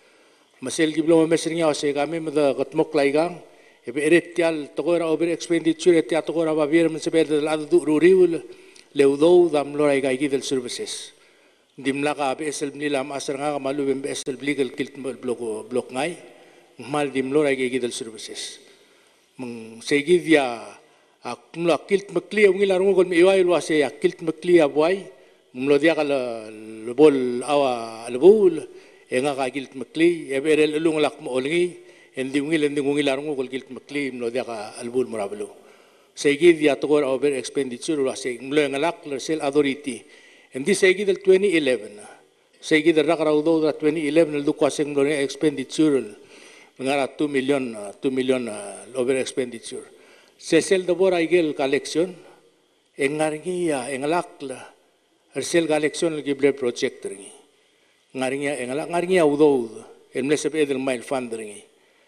masel gi blo mesringa o se game me da gatmok laigang ebe eretial tokora over expenditure etia tokora babir men sebe del adu ruriul leudo dam lorai gai del services dimla ka besel nilam asar nga malu bem besel legal kilt blok blok ngai mal dim lorai gai del services meng segi dia akmla kilt makli ngila rungo kol miwai luase ya kilt makli aboy mlo dia kala bol awa albul enga ka kilt makli ebe rel lung lak mo olngi endi ngil endi ngil arungo kol kilt makli mlo dia ka albul morablo segi dia tokor over expenditure wa se mlo ngalak sel authority endi segi del twenty eleven segi del rakraudo da twenty eleven lu kwaseng mlo expenditure ngara two million two million over expenditure sesel do bor aigel collection engargia engalak sel collection gible project ringi ngaringia engalak ngaringia udo emlesep edel mile fund ringi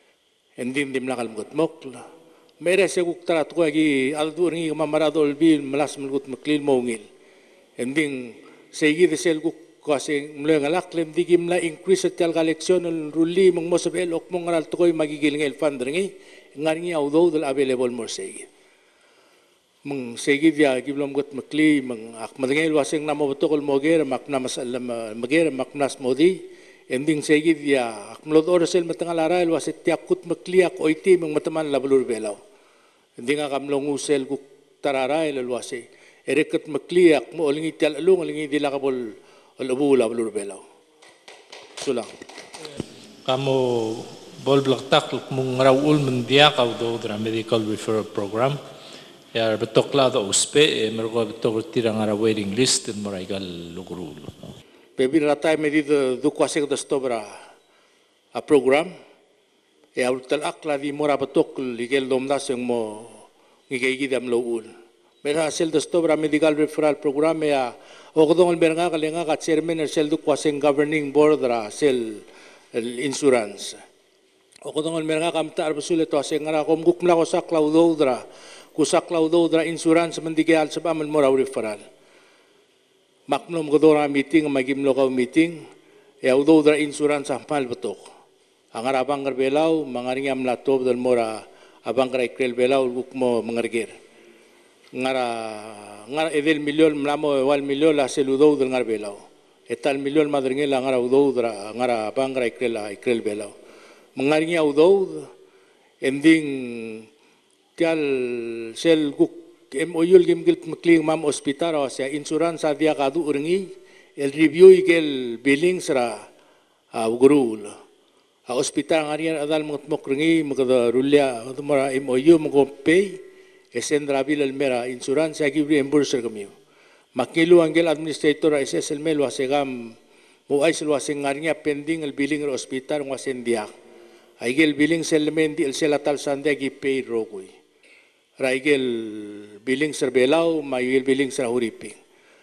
endim dim lakal mgot mokla mere se guktarat ko agi aldur ngi mamarado bil melas melgut meklil mongil ending segi de sel guk ko se mle ngalak lem digim la increase tel collection ruli mong mosabel ok mong ngal toy magigil ngel fund ngi ngarngi audo del available more segi mong segi dia giblom got mekli mong ak madngel waseng namo botokol moger makna masalam mager maknas modi ending segi dia akmlod orasel matangal aral wasit tiakut makliak oiti mong mataman lablur belaw ending akamlong usel guk tararay lalwase ereket makliak mo olingi tial alung olingi dilakabol alabu lablur belaw sulang kamo bol blak tak mong raul mendia kau do dra medical referral program ya betok la do uspe mergo betok tirang ara waiting list en moraigal lugurul Pebi ratai medida do kwasek da stobra a program e au tal akla di mora batok ligel domdas yang mo ngigegi dam loul mera sel dostobra medical referral program ya ogdong beranga kalenga ka chairman sel du kwaseng governing board ra sel insurance ogdong beranga kam tar basule to sengara kom gukmla ko sak laudodra kusak laudodra insurance mendigal sabam mora referral maknum godora meeting magim lokaw meeting ya udodra insurance ampal batok Angar abang kerbelau, mengaringi am latob dan mora abang kerai krel belau bukmo mengerger. Ngara ngara edel milion melamo wal milion lah seludau dan ngar belau. Etal milion madringel ngara udau dra ngara abang kerai krel lah krel belau. Mengaringi udau ending tial sel guk em oyul gimgil mekling mam hospital awas ya insurans adia kadu urengi el review igel billing sera gurul. A hospital ngarian adal mga tmokrengi mga rulya mga M O U mga pay esendra bil al mera insurance agi reimburse kami makilu angel administrator S S L mel wasegam mo ay sel waseng ngarinya pending al billing al hospital wasen dia aigel billing selmen di el selatal sande agi pay rogui raigel billing serbelau maigel billing ser huriping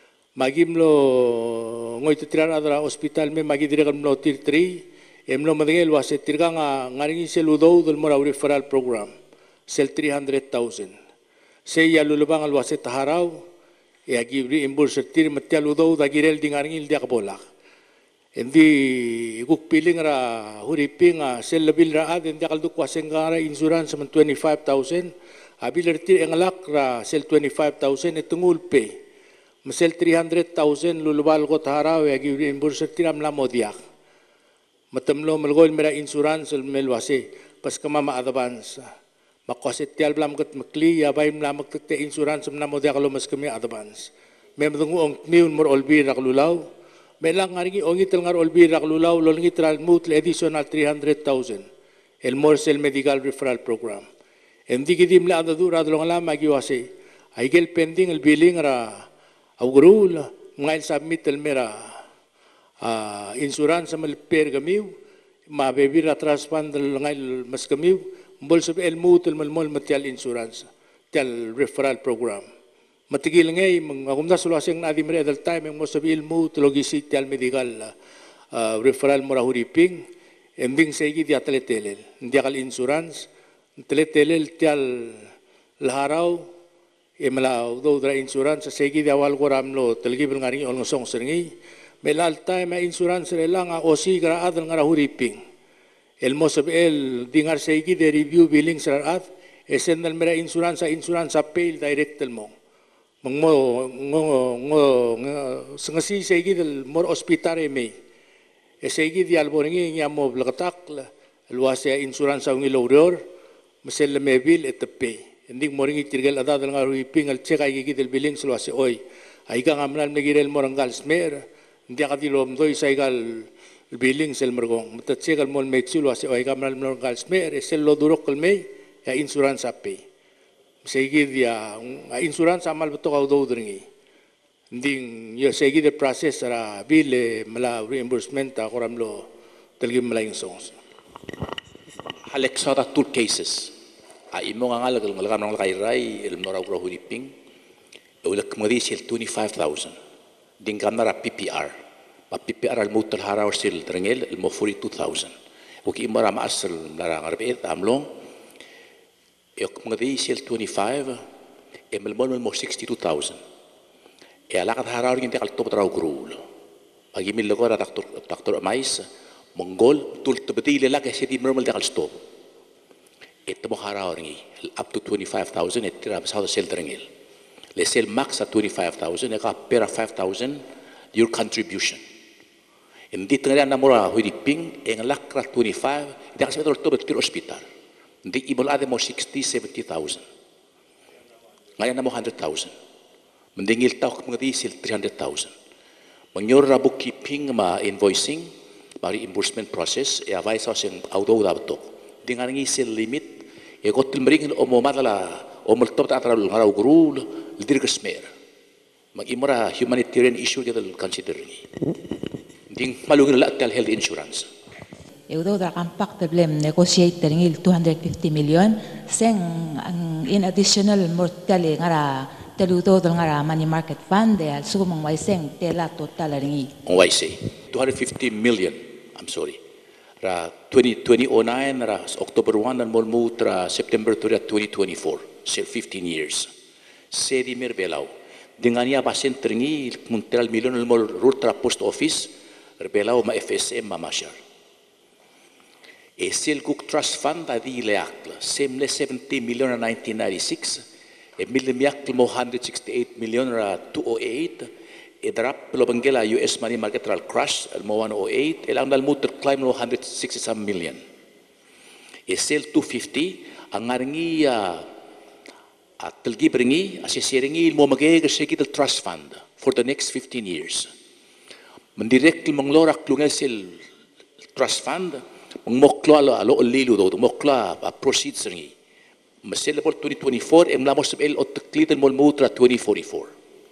magimlo ngoy titiran adra hospital me magi direkam no tir tri Emlo madengel was tirga nga ngaringi seludou del mora referral program sel three hundred thousand. Se ya lulubang al was taharau e agi reimburse tir matial udou da girel ding ngaringi dia kabolak. Endi guk piling ra huriping sel lebil ra ad endi kalduk wasengara insurance man twenty-five thousand abil tir engalak ra sel twenty-five thousand etungul pe. Mesel three hundred thousand lulubal ko taharau e agi reimburse tir am lamodiak. Matamlo malgol mera insurance melwase pas kama ma advance makoset tial blam ket makli ya bay mlam ket insurance mna mo dia kalau mas kami advance mem dungu ong miun mor olbi raklulaw melang ngaringi ongi tel ngar olbi raklulaw lolngi tral mut additional three hundred thousand el morsel medical referral program endi gidim la adu radlong la magi wase aigel pending el billing ra awgrul ngail submit el mera Uh, insurance sama per kamiu ma bebi ratras pandal ngai mas kamiu bol sub el mutul mal mol matial insurance tel referral program matigil ngai mangumda sulaseng na dimre dal time mo sub el mut logisi tel medical uh, referral mora huriping ending segi dia teletelel dia kal insurance teletelel tel laharau emla do dra insurance segi dia wal goram lo telgi bel ngari on song seringi Melal time insurance relang a osi gra adal ngara huriping. El mosab el dingar seigi de review billing serat esendal mera insurance insurance appeal direct el mo. Mangmo ngo ngo sengasi seigi del mor hospital me. E seigi di alboringi nyamo blakatak luasya insurance ngi loror mesel me bill et pay. Ending moringi tirgal adal ngara huriping al check ay gi del billing luasya oy. Ay ka ngamnal megirel morangal smer. Dia kati lom doi saigal billing sel mergong matat segal mol metsul wase oi kamral mergal smer sel lo durok kelmei ya insurance ape segi dia insurance amal beto kau do dringi ding yo segi de process ra bill mala reimbursement ta koram lo telgi mala insons Alexa ta two cases a imo ngal ngal ngal ngal kai rai el mora ro huriping ulak modi sel twenty-five thousand ding kamera P P R ma P P R al mutal haraw sil trengel el mo forty-two thousand uki imara ma asal lara ngarbet amlong yok mngadi sil twenty-five emel mon mo sixty-two thousand e ala kat haraw ngin tekal top traw grul agi mil logora doctor doctor mais mongol tul tebeti le la ke sedi normal tekal stop et mo haraw ngi up to twenty-five thousand et tira sa sel trengel le sell max at twenty-five thousand, eka pera five thousand your contribution. Hindi tengah na mora huriping, eng lakra twenty-five, hindi kasi betul betul betul hospital. Hindi ibol ada mo sixty, seventy thousand. Ngayon na mo one hundred thousand. Mendingil tau mga diesel three hundred thousand. Manyor ra bookkeeping ma invoicing, ma reimbursement process, e avay sa sing auto dapat. Dengan ngi sell limit, e kotil mering o mo madala o multop ta atral ngaraw grul lidir kesmer mag-imora humanitarian issue kita consider ni ding malungin la tel health insurance Eudod ang pact blem negotiate ringil two hundred fifty million seng ang in additional mortali ngara teludo ngara money market fund al sumong wai seng tela total ringi. On wai say two hundred fifty million. I'm sorry. Ra twenty oh nine ra October one and molmu tra September thirtieth twenty twenty-four. Sel fifteen years. Sedi mer belau. Dingania basen tringi munteral million mol rutra post office belau ma F S M ma mashar. E sel cook trust fund adi leakla semle seventy million in nineteen ninety-six e million yakl mo one hundred sixty-eight million ra two oh eight e drap lo bangela U S money market ral crash al mo one oh eight e lang dal muter climb lo one hundred sixty-seven million e sel two fifty ang ngaringi at telgi bringi asisiringi mo magay gaseki the trust fund for the next fifteen years mendirect manglorak lungal sel trust fund moklo alo alo lilu do moklo a proceeds ringi masel for twenty twenty-four em lamos el otkliten mol mutra twenty forty-four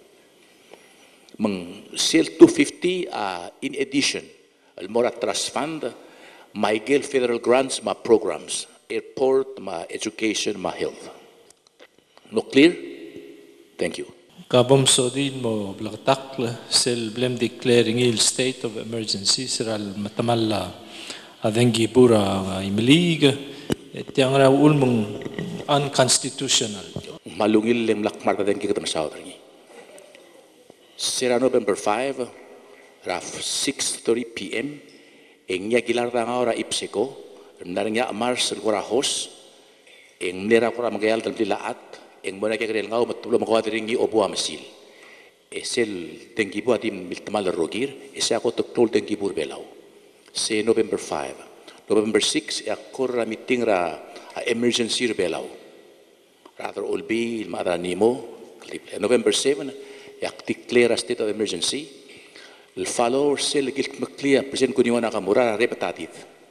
mang sel two fifty uh, in addition al mora trust fund Miguel federal grants ma programs airport ma education ma health no clear. Thank you. Kabom sodin mo blaktak sel blem declaring il state of emergency seral matamalla adengi pura imilig tiang ra ulmung unconstitutional malungil lem lakmar adengi katam saudri sera November five raf six thirty p m engnya gilar ranga ora ipseko narnya mars gora hos eng nera kora magayal dal dilaat eng mona kagel ngau matulo magwadringi obo amasil esel dengi bu adim miltamal rogir esa ko tol dengi bur belau se November five. November six, ya korra meeting ra emergency belau. Rather all be il madra nimo. November seven, ya declare a state of emergency. Il follow sel gilt maklia present kuniwan akamura repetative.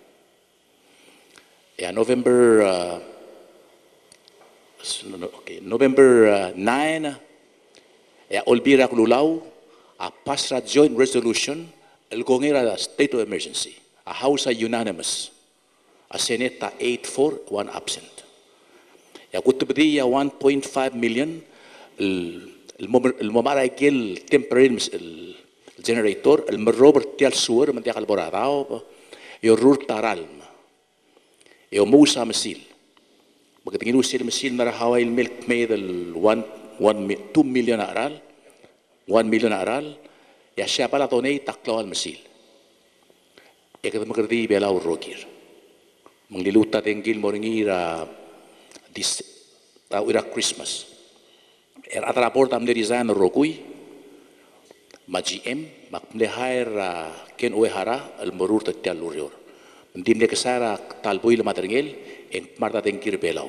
Ya November uh, okay, November uh, nine, ya all be ra lulaw a pass ra joint resolution el gongera state of emergency. A House unanimous, a Senate eight four, one absent. Ya kutubdi ya one point five million el momara gel temporary el generator el merober tial suer mentia kalboradao yo rur taralm yo musa mesil bagtingin usil mesil mara hawa il milk made el one one two million aral one million aral ya siapa la tonei taklaw al mesil e kada magardi bela urrogir mangliluta tengil moringira dis ira Christmas er atra porta am derizan rogui ma G M ma mlehair ken oehara al morur tatal lurior ndim de kesara talboil materngel en marta tengir belau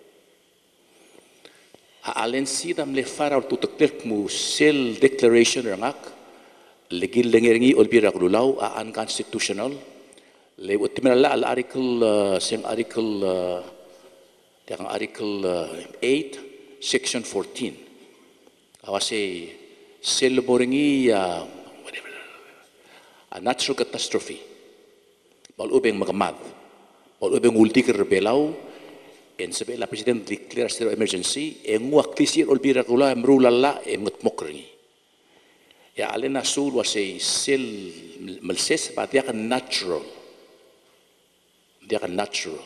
a alensi dam le fara tutektek mu sel declaration rangak legil lengerengi olbira lulau a unconstitutional le utimala al article uh, sing article uh, yang article uh, eight section fourteen awase sel boringi uh, whatever a natural catastrophe bal ubeng magamad bal ubeng ultikir belau en sebe la president declare state of emergency en waklisir olbira lulau emrulalla en mokrengi ya alena sul wase sel melses ba dia kan natural dia kan natural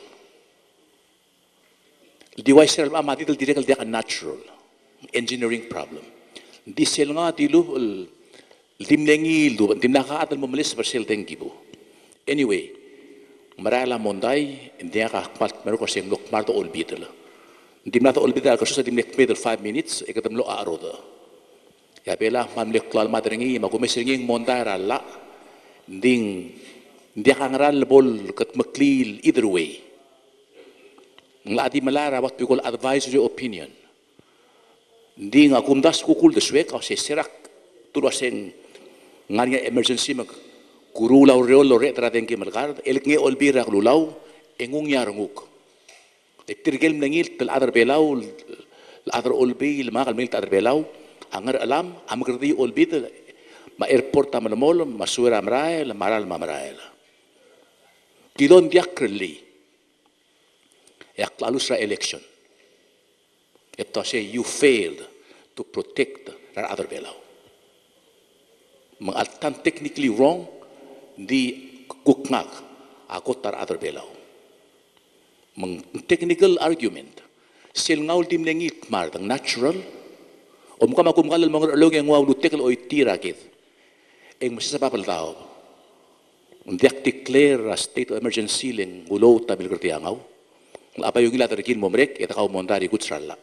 di wai sel ma mati del direct dia kan natural engineering problem di sel nga dilu limlengi lu dimna ka atal memelis bersel tengibu anyway marala mondai dia ka pat meru ko seng lok marto olbitel dimna to olbitel ka susa dimnek pedal five minutes ekatam lo aroda ya bela mamlek klal madringi magumesringing mondara la ding dia kangaral bol kat maklil either way ngadi malara what we call advisory opinion ding akum das kukul de swek o se serak turaseng ngania emergency mag guru law reol lo retra dengi malgar el nge olbira lulaw engung yarnguk tirgel mlengil tel adar belau al adar olbi il magal mil adar belau angar alam amgerdi olbit ma airport amalmol masura amrael maral mamrael Kilon diakrli. Yak lalu sa election. Ito say you failed to protect the other belau. Mengaltan technically wrong di kuknak akot tar other belau. Meng technical argument. Sil ngaul dim lengit mar dang natural. Om kama kumkalal mga log yang ngaul lutekal o itira kit. Eng masih sa papal tao. Undiak declare a state of emergency leng ulo tabil kerti angaw. Apa yung ila terkin momrek eta kau mondari kutsralla.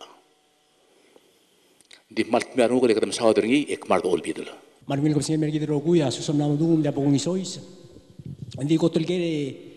Di malt meru ko lekatam sawa deringi ek mar ol bidul. Marmin ko singa mergi dero guya susam namu dum dia pokong isois. Andi ko tulgere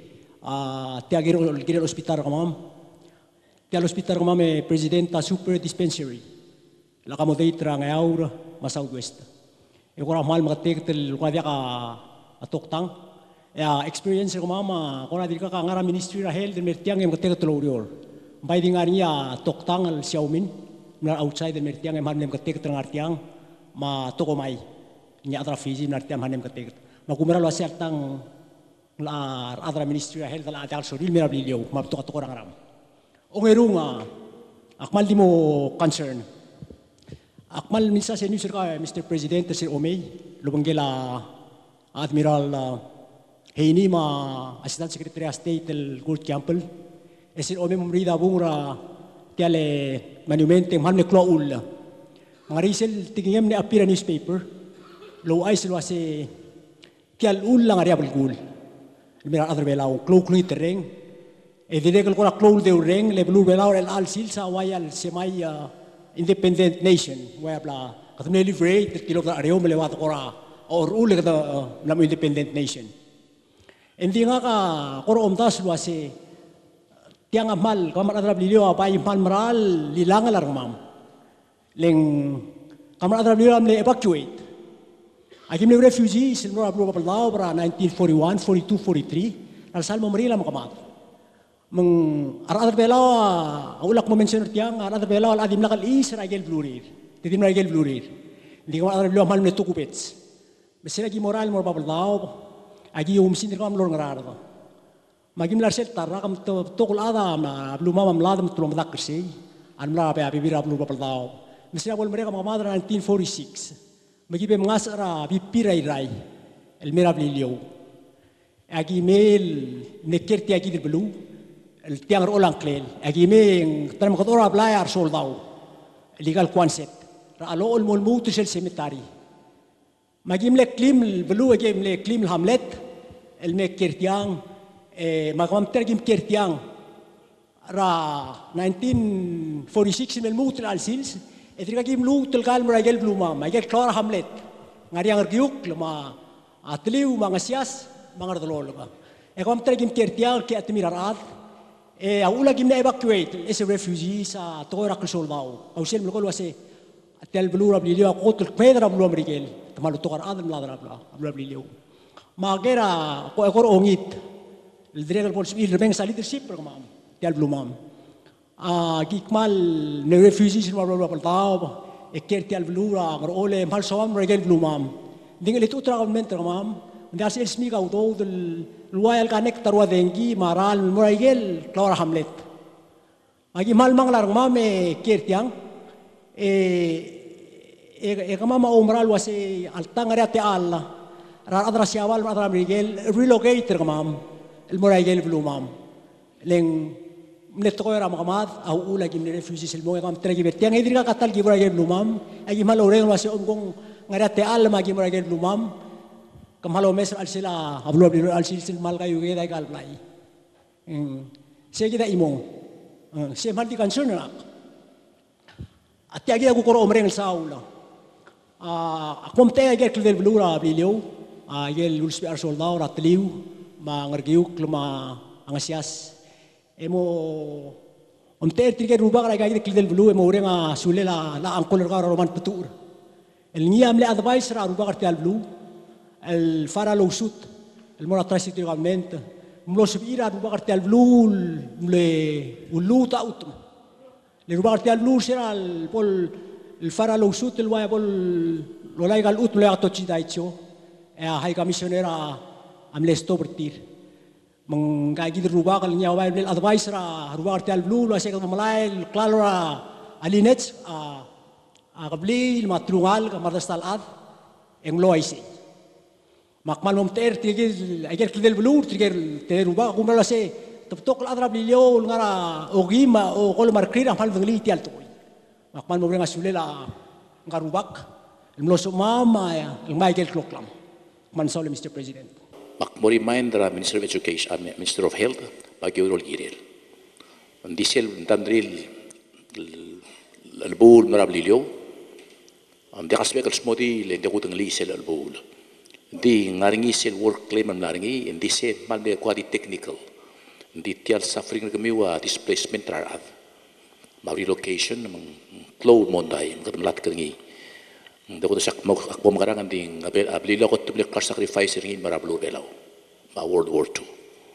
a tiagero gere hospital kamam. Tial hospital kamam e presidenta super dispensary. La kamo deitra ngaur ma southwest. E ko mal makatek tel ko dia ka atoktang. Ya experience ko mama ko na dika ka ngara ministry ra health mertiang em katek tel urior. Bai di ngariya toktang al xiaomin. Na outside the mertiang em hanem katek tel ngartiang ma toko mai. Nya atra fiji nartiam hanem katek. Ma kumara lo asertang la adra ministry ra health la adal soril mera bilio ma to to orang ram. Ongerunga akmal di mo concern. Akmal minsa se news ka Mister President se Omei lubanggela Admiral Heini ma Assistant Secretary of State el Court Campbell esin Omei mumrida bungra tiale manumente man ne kloul. Mangarisel tingem ne appear newspaper lo ay silo ase tial ul lang ariabel gul. Mira other belau klo klo tereng e dire ko la klo de reng le blue belau el al sil sa wayal semai independent nation waya bla katne livrate the kilo ka areo melewat kora or ul ka nam independent nation. Endi nga ka koro omtas lo ase tiang amal kamar adra bilio apa impan maral lilang alarm mam leng kamar adra bilio am le evacuate agim le refugees il mora bro papalao para nineteen forty-one forty-two forty-three al salmo marila makamat meng ar adra belao ulak mo mention tiang ar adra belao al adim lakal is ragel blurir tidim ragel blurir di kamar adra bilio mal ne tukupets mesela gi moral mora papalao agi umsin di kam lor ngarardo magim larsel tarra kam to tokul ada na bluma mam ladam tulom dak kersi an mla pe abi bira bluma paltao mesela bol mereka mamadra nineteen forty-six magibe ngasara bi pirai rai el merablilio agi mel nekerti agi di belu el tiang rolang klel agi meng tanam kotora blayar soldau legal concept ra alo ol mol mutu sel cemetery magim le klim belu agi le klim hamlet el mekertiang eh magam tergim kertiang ra nineteen forty-six mel mutu al sils etriga gim lu tel kal meragel bluma magel klora hamlet ngari ang giuk lama atliu mangasias mangartolol ba e kom tergim kertiang ke atmirarat e aula gim na evacuate as a refugee sa tora kusolbao au sel mlokol wase atel blura blilio kotul pedra blum rigel tamalu tokar adam ladra bla bla blilio magera ko ekor ongit el director pols il rebeng sa leadership program tel blumam a gikmal ne refugees no bla bla tao e kerti al blura ngor ole mal sawam regel blumam ding le tutra government program ndas el smiga udo del loyal connect tarwa dengi maral moragel klora hamlet agi mal manglar mame kertiang e e kama ma umral wase altang ate alla ra adra siawal adra regel relocate program el moragel blumam leng netoy ra makamat au ula gim refugees el mo kam tregi betiang idriga katal gi moragel blumam agi mal oreng wase ongong ngarate alla magi moragel blumam kamalo mes al sila hablo al sil mal kayu ge dai kal plai se gi da imong se mal di concern na atiagi aku koro omreng saula a komte ge klel blura bilio a gel ulspi ar soldau ratliu ma ngargiuk luma angasias emo omte trige ruba kala ge klel blu emo orenga sulela la angkol ka roman putur el niam le advice ra ruba kartel blu el fara lo sut el mora trasi government mlo subira ruba kartel blu le uluta ut le ruba kartel blu sera el pol el fara lo sut el waya pol lo legal ut le atochi daicho e hai commissionera am le sto bertir menggagi ruba kal nyawa bil advice ra ruba artial blue la sekal malai klalo ra alinets a a kabli matrungal ka mardastal ad eng loisi makmal mom ter tigil ager kidel blue tigel ter ruba kumala se teptok la adra bilio ngara ogima o kol markira fal vengli tial to makmal mo nga sulela ngarubak mloso mama ya Michael Kloklam man sole Mister President Mak mo remind the Minister of Education, uh, Minister of Health, Magiurol Giril. And this is Tandril Albul Marablilio. And the aspect of Smodi, the Gutang Lisel Albul. The Naringi sel work claim and Naringi, and this is Malme quasi technical. The Tial suffering Gamiwa displacement Rarath. Ma relocation, cloud Monday, Lat Kangi. Dako to sak mo akbo makarangan ding ablilo ko tumlik ka sacrifice ringin marablo belaw ma World War Two.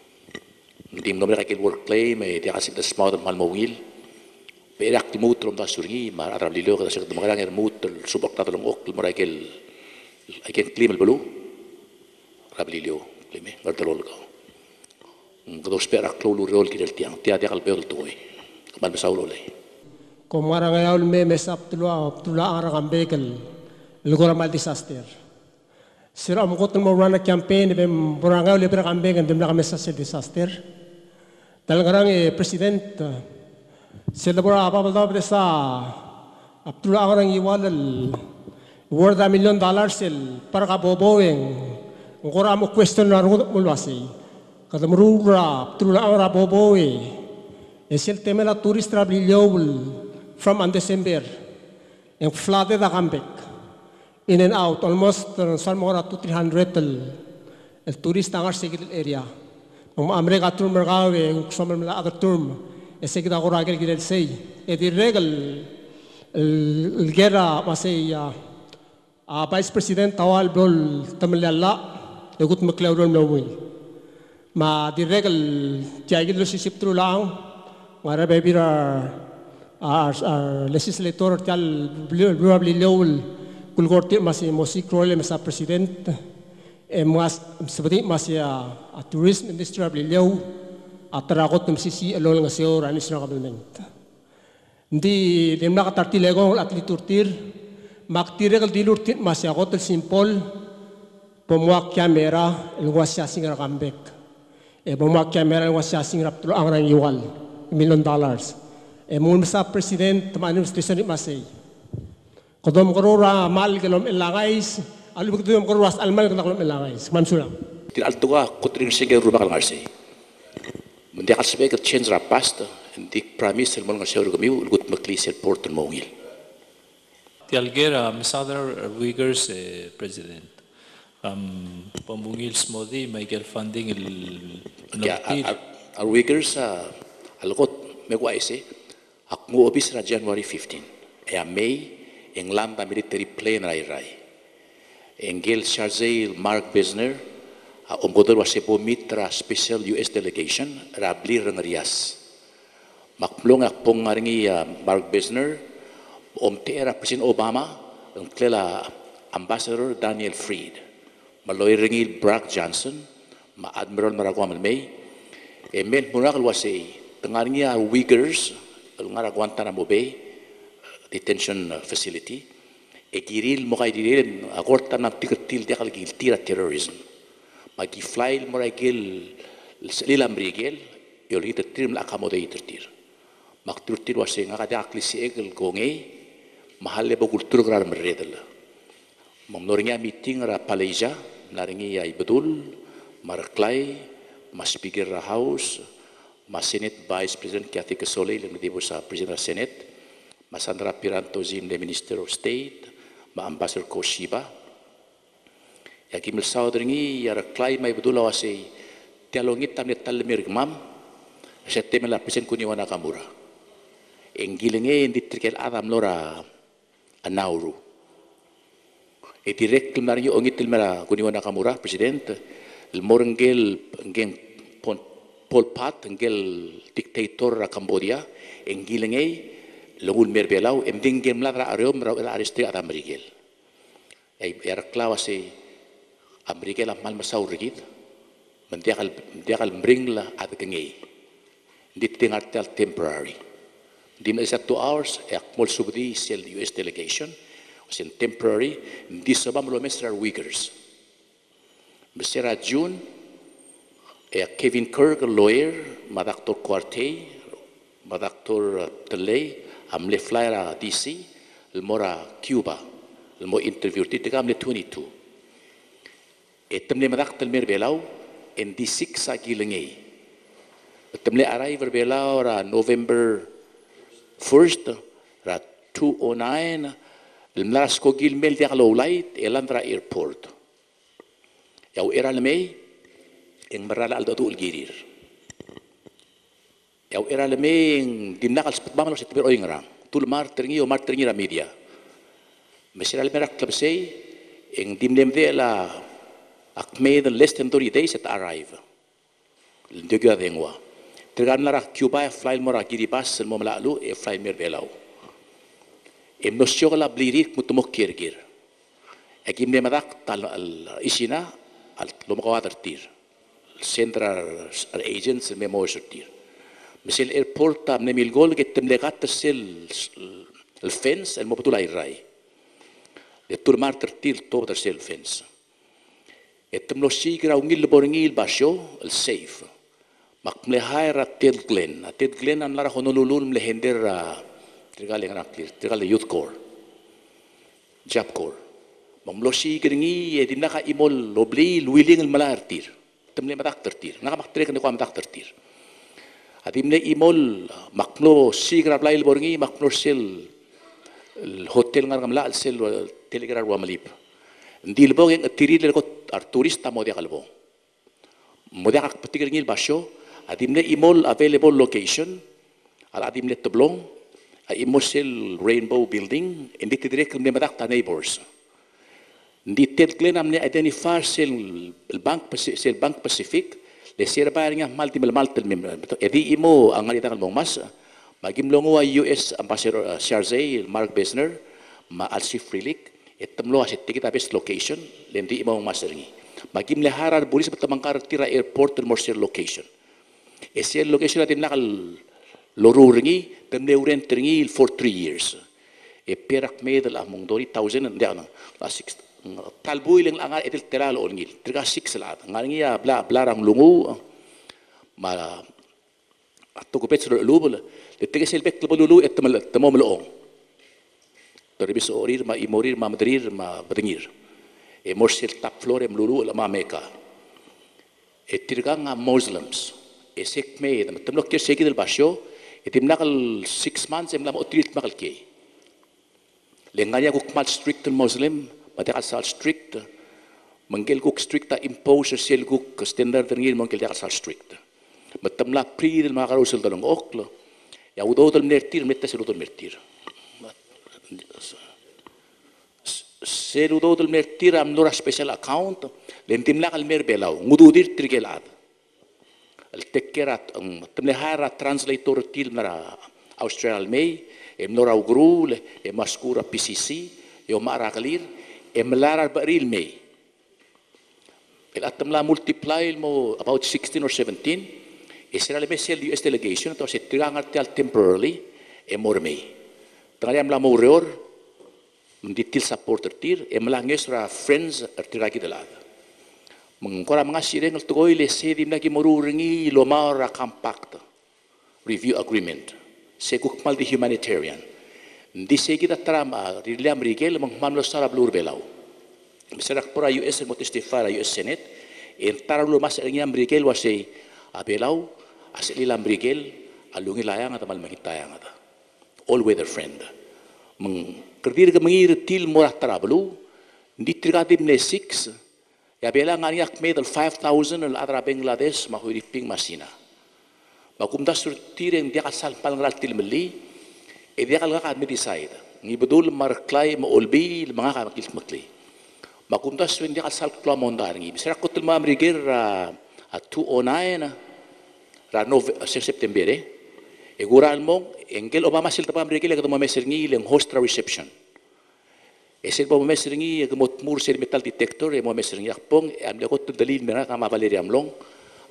Dim nomre ka work claim e dia kasik da small mal mawil. Pero ak timutrom da suringi mar arablilo ka sak makarangan mut subak ta tulong ok mo rakel I can claim belu rablilo claim ngartolol ko. Ngado spera klolu rol kidel tiang tia dia kal bel toy. Kaman basaulo le. Ko marangayol me mesap tulwa tulwa arang ambekel Lugora mal disaster. Sira mo kotong mo run a campaign bem burangay ulit pero kambing bem na kami sa disaster. Talagang eh president sila bora apa balda sa aptula orang iwal worth a million dollars sel para ka boboeng ngora mo question na ro mulwasi. Kada murura aptula ang raboboe. Esil temela tourist travelio from on December. Yung flooded a comeback. In and out, almost uh, more than three hundred el tourist ang arsigil area. Ang Amerika term mergawe, ang some other term, esigil ako ragil gilel say. E di regal el gera masay uh, Vice President Tawal Bol Tamilala, egut maklaurol nawin. Ma di regal tiagil lo sisip tru lang, ngara bebira our legislator tal probably lowel kulgorti masih musik role masa president eh mas seperti masih a tourism industry beliau atarakot ng sisi alol ng seo ranis na government di demna katarti lego atli turtir maktire kal dilurtit masih akot simple pemuak kamera luasnya singar comeback eh pemuak kamera luasnya singar tulo ang rang iwal million dollars eh mun masa president teman station masih Kodom korora mal kelom elangais, alu kodom kororas almal kelom elangais. Mamsula. Til altuga kutring sige ruba kal ngarse. Mundi kasbe ke change ra past, dik promise el mon ngarse ur gamiu gut makli sel port el mongil. Tialgera misadar Uyghurs president. Um pambungil smodi Michael funding el nortil. Ar Uyghurs algot megwaise akmu obis ra January fifteenth. E a May Englanda military plane rai rai. Engel Charzail Mark Besner, om kodor wasebo mitra special U S delegation rabli rangarias. Makplong akpong ngaringi Mark Besner, om tera President Obama, ang klela Ambassador Daniel Freed, maloy ringil Brock Johnson, ma Admiral Maragwam May, emel murakal wasay, tengaringi Uyghurs, ngara Guantanamo Bay, detention facility e giril mo kay diril akorta na tikatil dia kal tira terrorism magi fly mo ray gil lilam rigel yoli tir la accommodate tir maktur tir wase nga kada aklisi egel gonge mahalle bo kultur gra mredel mom noringa meeting ra paleja naringi ay bedul marklay mas speaker ra house mas senate vice president Kathy Kasole le dibo sa president ra senate Masandra Piranto Zim, the Minister of State, ma Ambassador Koshiba. Yaki mil saudringi yara klay may bedula wasi tialongit tamnet talmir gmam, sa temela pesen kuniwa Nakamura. Enggilinge indi trikel adam lora anauru. E direct kilmari ongit tilmera kuniwa Nakamura, President, il morengel ngeng Pol Pot, ngel dictator ra Cambodia, enggilinge lungul merbelau emding game la areom ra aresti ada Amerikel ay er klawa se Amerikel mal masau rigit Mendiakal mendiakal bringla at kengay. Hindi tingartel temporary. Di na isa two hours, e akmol subdi sel U S delegation, sin temporary, di sa ba mesra Uyghurs. Besera June, e Kevin Kirk, lawyer, madaktor Quartey, madaktor Telay, amle flyer a D C, mora Cuba, mo interview ti tiga amle twenty-two. E temle madaktal mer belau, en D six sa gilengay. Temle arrive belau ra November first, ra two oh nine, lemlas ko gilmel dia kalau light, elandra airport. Yaw era lemay, eng marala al datu girir. Yaw era lemay, eng dimnakal sepat bamalo sa tibir oing rang. Tul mar teringi o mar teringi ra media. Mesira lemerak klabsay, eng dimlem de la akmay the less than thirty days at arrive. Lindegya dengwa. Tergan lara Cuba fly mora giripas mo malalu e fly mer belaw. Em nosyo la blirik mutumok kirgir. Ekim de madak tal al isina al lomakawatar tir. Central agents memo tir. Misil airport tam ne milgol get temlegat sel el fence el moputulay rai. De turmar tir to ter sel fence. Etem no sigra ungil borngil basyo el safe. Makmlehay ra Ted Glen. Ted Glen an lara Honolulu mlehender ra Trigal yang raklir, Trigal Youth Corps, Job Corps. Mamlosi keringi di naka imol lobli luiling malartir, temle matak tertir, naka maktrek ni kuam matak tertir. Adimne imol makno si graplail borngi makno sel hotel ngar kamla sel telegram wa malip. Dilbong yang tiri lekot ar turista modia kalbo. Modia kak petikeringi basyo. Adimne imol available location, al adimne teblong, imosel rainbow building, indi tidirek kemne madak ta neighbors. Di Ted Glen amne identify sel bank sel bank Pacific, le serba nga malti maltal mem. Edi imo ang alita kalbong mas, magimlongo a U S ambassador Sharzay, Mark Besner, ma Alsi Frilik, etemlo asit tikita best location, lendi imo maseringi. Magim leharar bulis betamangkar tira airport and morsel location. Ese location natin nakal loro ringi, temne uren ringi for three years. E perak medal among dori thousand and down la six. Talbuy lang angar etil teral ongil. Triga six lahat. Ngaringi bla bla ram lungu ma atto ko pets lubul. Letiga selbek lubulu et temal temom loong. Terbis orir ma imorir ma madrir ma bedengir. E morsel top floor em lulu la ma meka. E tirga nga Muslims. E sek me temlo kir seki del basyo. Itim nakal six months em lam otilit makal kay. Lenganya kukmal strict Muslim, pati kasal strict. Manggil kuk strict ta impose sel kuk standard ngil manggil dia kasal strict. Matamla pri del makarusel dalong oklo. Ya udo dal mertir metta sel udo mertir. Sel udo dal mertir am lora special account. Lentim nakal mer belaw ngududir trigelad. El tekkerat ang temlehara translator til nara Australia may em nora ugrul em maskura P C C yo marakalir em lara baril may el atamla multiply mo about sixteen or seventeen Israel may sel U S delegation to se triangar tel temporarily em mormay tangayam la mo reor menditil supporter tir em la ngesra friends artiragi delad mengkora mengasireng el tugoy le sedim lagi moruringi lomara compact review agreement seguk mal di humanitarian di segi da trama rilam rigel mengmanlo sara blur belau misalak pora U S mo testify U S Senate en tarlo mas ngam rigel wase abelau asli lam rigel alungi layang at mal mahitayang ata all weather friend meng kerdir ke mengir til morah tarablu di trigatim ne six ya bela ngariak medal five thousand al adra Bangladesh mahuriping masina. Makumda surtireng dia kasal palang ratil meli, e dia kal ngakad medicide. Ngibudul marklay mo olbi mga kamakil makli. Makumda sur dia kasal kla mondar ngi. Bisara kotul ma amrigir a two oh nine ra September eh. E gural mong engel Obama sil tapam amrigil ka mo meser ngi leng hostra reception. Esel po mesringi gamot mur sel metal detector e mo mesringi akpong am lekot dalil mera kama Valeria amlong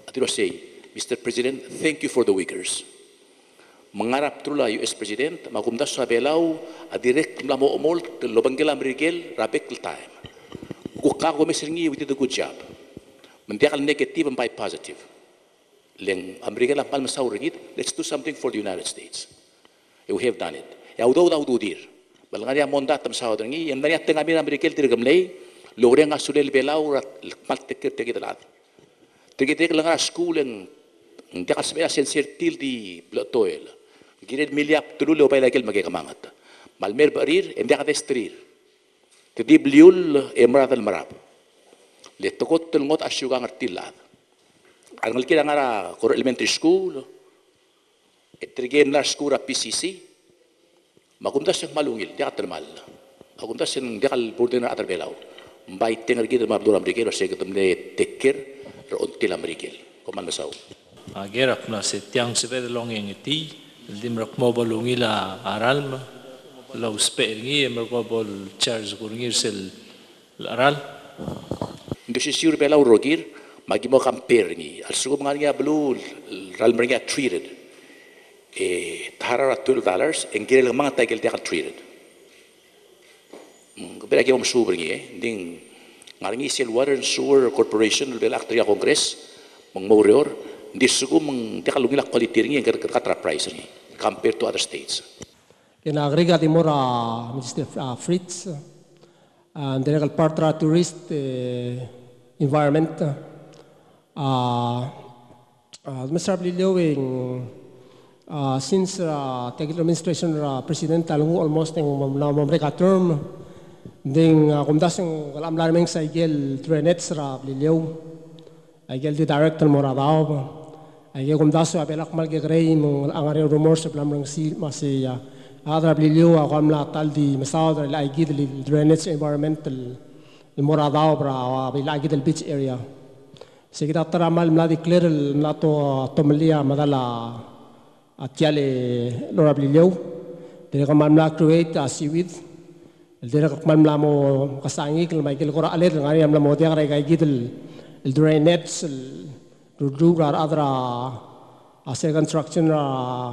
Atiro say, Mister President, thank you for the Uyghurs. Mengarap trula U S President, makumdas sa Peleliu, a direct mlamo omol, lobangela Amerigel, rapek time. Kukago mesingi, we did a good job. Mendiakal negative and by positive. Leng Amerigel ang palmasaw ringit, let's do something for the United States. And we have done it. Yaudaw daw dudir. Balanganya mondat tam sa ringi, yang nariat tengah mir Amerigel tirgamlay, lore nga sulel Peleliu rat maltekir tegi talat. Tegi tegi lang school and hindi ka sabihin sensitil di blotoel. Girid milyap tulo pa ilagil magikamangat. Malmer barir hindi ka testrir. Tedi bliul emrat al marab. Letokot tulngot asyuga ngartilad. Ang nalkira ngara kor elementary school, etrigem na school P C C. Makumdas yung malungil, di ka termal. Makumdas yung di ka burden na atar Peleliu. Mbay tengar gitu mabdur Amerikil o sige tumne tekir ro until Amerikil. Kuman masaw. Agerak na si tiang si pedalong yang iti, limrak mo balungi la aral ma, lau speringi emrak mo bal charge kurungir sel aral. Hindi si sure Peleliu rogir, magi mo compare ni. Al sugo mga niya blue, ral mga treated. Eh, tahara twelve dollars, engkiri lang mga taigil diya ka treated. Kapag lagi mo super ni eh, ding ngaringi sil Water and Sewer Corporation, bela aktorya Congress, mong Mariur, hindi sugo mong dekalungila quality rin yung katra price rin compared to other states. Inaagriga di mora Mister Fritz, and the legal part of tourist environment. Mister Peleliu, since the administration president talungu almost yung mamreka term, ding kumdas yung kalamlaring sa igel trenets ra Peleliu, igel di director mora daw. Ay kung daso apelak mal gegray mo ang ari rumors sa plamrang si masi adra Peleliu ako amla tal di masawd la igid li drainage environmental moradao bra bila igid el beach area sigita tara mal mla declare mla to tomelia madala atiale lora Peleliu dire ka mal mla create a seaweed dire ka mal mla mo kasangi kil mai kil kora alet ngari amla mo dia ka igid el drainage do gar adra ase construction ra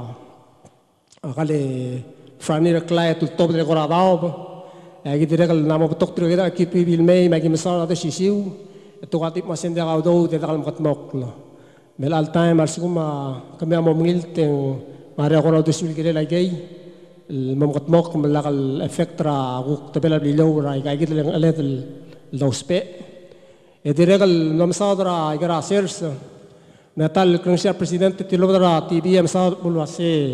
akale frani ra klaya tu top de kora dao agi dire kal namo tok tro kita ki pi bil mei magi masala de sisiu to katip masen de gao do de kal makatmok la mel al time ar siguma kami amo mngil teng mari ko ra do sul kile lagay mam katmok malakal effect ra ku tabela Peleliu ra igi de alet lo spe e dire kal nam sadra igara sers Natal Krungsya Presidente Tilobra T V M sa bulwase.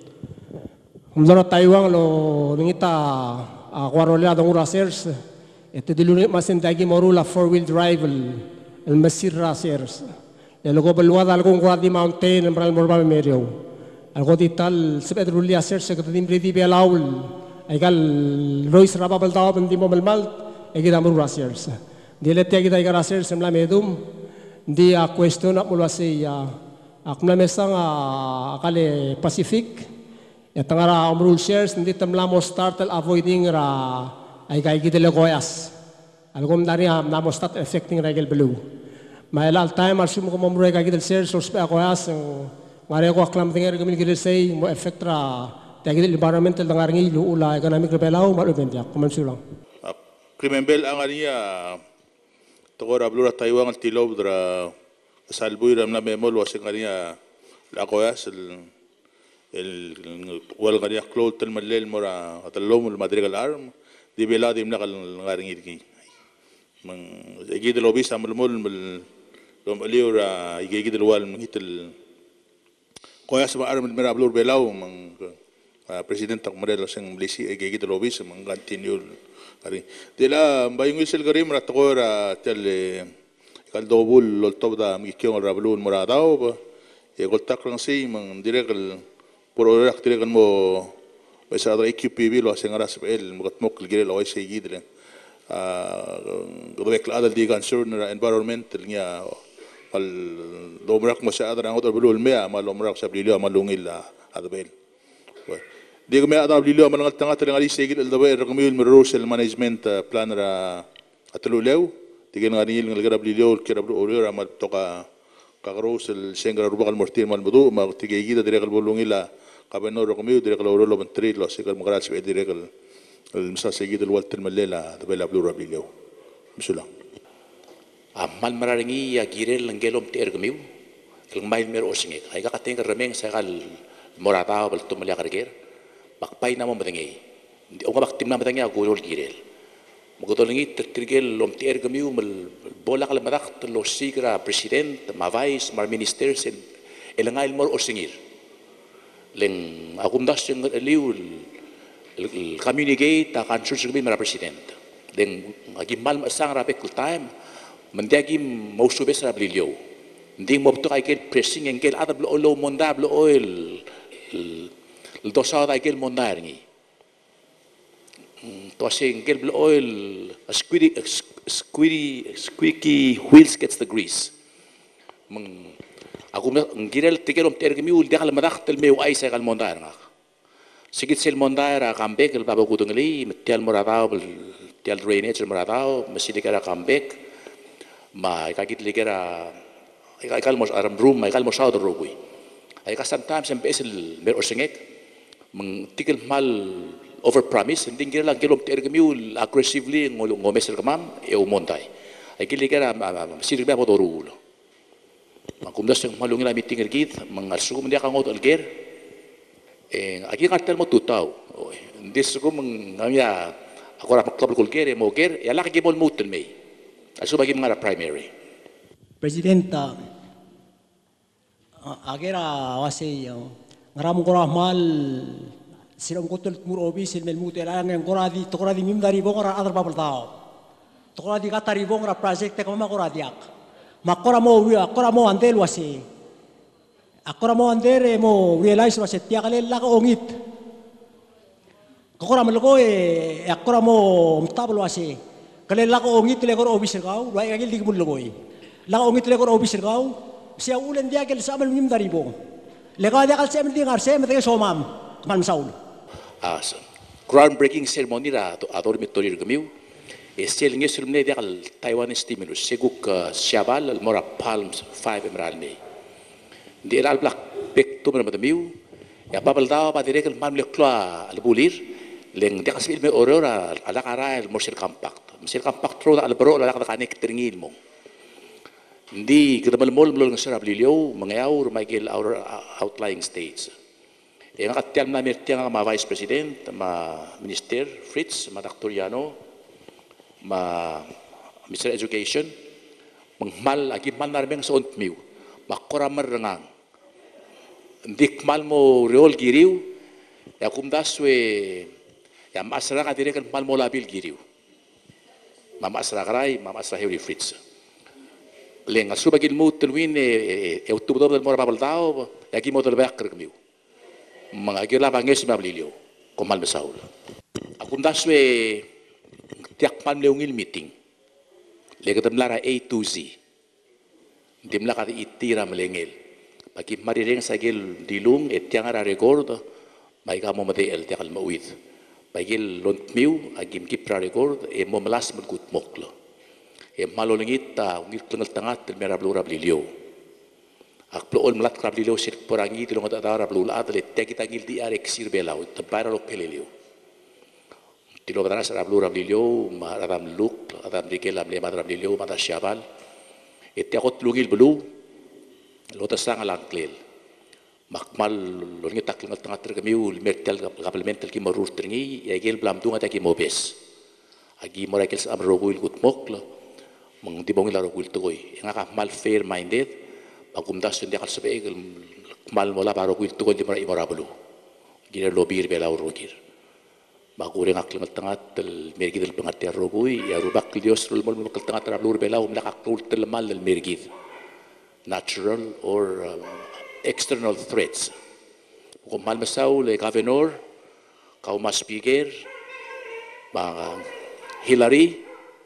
Umdara Taiwan lo ningita akwarolea dong racers. Ito dilunit masin dagi morula four wheel drive el mesir racers. El logo belwada algún guardi mountain en bral morba merio. Algo dital sebet rulia sers que tim redi belaul. Egal Royce rababel daw bendi mo melmal egida mor racers. Dilete egida racers semla medum. Di a question ak mula siya akna mesang akale Pacific etangara umrul shares hindi tamla mo startle avoiding ra ay kay gidele goyas algom dari am namo start affecting regel blue may al time arsum ko momre kay gidele shares or spe goyas ngare ko aklam tinger gamil gidele say mo effect ra tagidele environmental dangaringi ula economic Peleliu malubentia kumansulang Krimembel ang aniya Tokora blura Taiwan al tilob dra salbuy ram na memol wasing kaniya la koyas el el wal kaniya cloth tel malel mora atalom el madrigal arm di bela dim nakal ngaring irgi mang igi de lobis amal mol mel dom aliura igi de wal manghitel koyas ma arm mera blur Peleliu mang president tak model sing blisi igi de lobis mang continue Ari, dila bayung isel garim ratkora tel kal dobul lol tobda mikyong rablun moradao ba e goltak lang si mang direkal puro rak direkal mo besa adra equipe bi lo sengara spel mogatmok gile lo ay gidle ah gobek la adal di concern na environment niya al lomrak mo sa adra ngot bulul mea malomrak sa Peleliu malungil adbel Di ko may atang Peleliu manangat tanga talang alis segit aldawa rekomil merosel management plan ra atululew di ko nga nil nga Peleliu kira bro ora mat toka kakaros el sengra rubak al mortir mal budu ma tigegi da direk al bolungi la kabenor rokomiu direk al oro lo mentri lo sekal magrat se direk al al msa segi del walter malela da bela blura bilio misula amal mararingi ya girel ngelom ti ergmiu el mail mer osinge ay ka kateng remeng sekal morata bal to malia karger bakpai na mo madengi o ka baktim na madengi agurol girel Magdalengit tertigel lom tier gamiu mel bola kala madak lo sigra president ma vice ma minister sen elangai mor osingir leng akundas yang liu el communicate ta kan sur sugbi mara president leng agi mal sang rape kul time mendiagi mau subes ra blilio nding mo to kai pressing engel ada blo lo monda blo oil el dosa da engel monda ngi to saying get oil a squiddy a squiddy squeaky wheels gets the grease mang aku ngirel tikelom tergemiul dia kal madak tel meu ai sekal mondar ngak sigit sel mondar kambek el baba kudungli metial moratao tial drainage moratao masih dikara kambek ma ikagit ligera ikal mos aram room ikal mos out rogui ikal sometimes em besel mer osengek mang tikel mal over promise hindi ngira lang kilom tergemiul aggressively ngolo ngomeser kamam e umontai ay kili kara sirbe mo dorulo makumdas yung malungin na meeting ergit mangarsu mo dia kangot alger eh agi kartel mo tutaw hindi sugo mangya ako ra maklab kulger mo ger ya laki gibol mutel may asu bagi mga primary Presidenta agera wasi ngaram ko mal siram kotul mur obis il melmut elang yang koradi to koradi mim dari bongora adar babal tao to koradi katari bongora project te kama koradi ak makora mo wi akora mo andel wasi akora mo andere mo realize wasi tia kale la ko ongit kokora melko e akora mo mtablo wasi kale la ko ongit le ko obis gau wa agil dig mul logoi la ko ongit le ko obis gau sia ulen dia kel samal mim dari bong le ka dia kal sem dingar sem te somam man saul as groundbreaking ceremony ra to ador mitorir gamiu esel ngesul ne dia kal Taiwan stimulus seguk siabal mora palms five emerald me di al black pek to mer madamiu ya babal daw pa direk man le kla al bulir leng dia kasil me aurora ala kara el morsel compact morsel compact ro al bro ala ka kanek teringil mo ndi gdabal mol mol ngasara blilio mangayaw Michael outlying states yang katiam na mertiang ma vice president ma minister Fritz ma Doctoriano ma Mister Education mangmal agi man narmeng sa ontmiu makoramar rengang dik mal mo reol giriu ya kumdaswe ya masra ka dire kan mal mo labil giriu ma masra karai ma masra heuri Fritz leng asu bagil mo telwin e outubro del mora babal tao agi mo del bakr kmiu mangagila banges mablilio komal besaul aku ndaswe tiak pan leungil meeting legatam lara A to Z dimla kati itira melengel pagi marireng sagil dilung etiang ara record mai ka mo mate el tiakal mauid pagil lontmiu agim kipra record e mo melas melgut moklo e malolengit ta ngit tengel tangat tel merablu rablilio akplool melat rablilio sir porangi tilong ta dara blul adle tekita ngil di arek sir belau tabara lo peleliu tilo badana sir rablu rablilio ma radam luk radam dikel am le mad rablilio mad syabal ette akot lugil belu lo ta sang alangklel makmal lo ngi tak ngat ngat tergemiu mertel kaplementel ki marur tringi ya gel blam tunga ta ki mobes agi morakel am rogul gutmok lo mong dibong la rogul toy nga ka mal fair minded pagkumdas yung diakal sabi egel mal mola paro kuil tukol di mara imorabulu gina lobir belaw rogir magureng aklim tangat tel mergid el pengatia rogui ya rubak dios rul mol mol tangat rablur belaw mlak akul tel mal el mergid natural or um, external threats kung mal masaw le governor kau mas speaker ma Hillary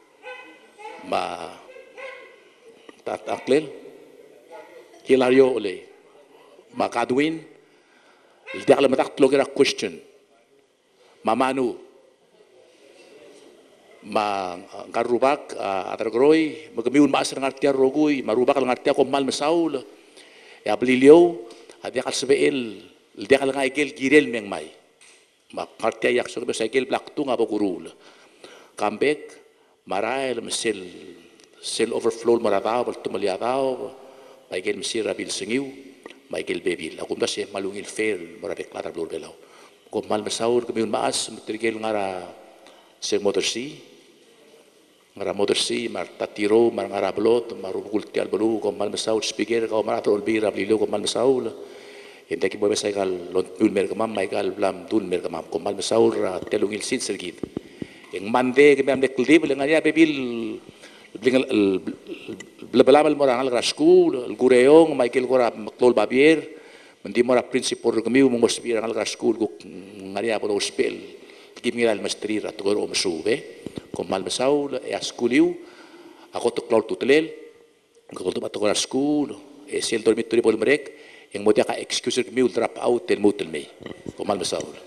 ma tataklel Hilario ole makadwin di alam matak logira question mamanu ma garubak atargroi magamiun mas ngartia rogui marubak ngartia ko mal mesaul ya Peleliu adia kal sebel dia kal ngaigel girel meng mai ma ngartia yak so besa gel blak tu ngabo gurul comeback marail mesel sel overflow maratao tu maliatao maigel mesir rabil sengiu maigel bebil aku mbas malungil fail marabek latar blur belau ko mal mesaul kamiun mas metrigel ngara sel motorsi ngara motorsi mar tatiro mar ngara blot mar gulti al belu ko mal mesaul speaker ko mar atol bira Peleliu ko mal mesaul inte ki bobe sai gal dul mer kamam mai gal blam dul mer kamam ko mal mesaul ra telungil sin sergit yang mande ke mem de klib le ngaria bebil blingal blabal morang al school al gureong Michael gora maklol babier mendi mora principal kamiu mongos bira al school go ngaria po spell kimi al mastri ra to go mesube ko mal mesaul e askuliu ako to klor tutelel ko to bato school e sel dormitorio pol merek yang mo dia ka excuse kamiu drop out el mutel me ko mal mesaul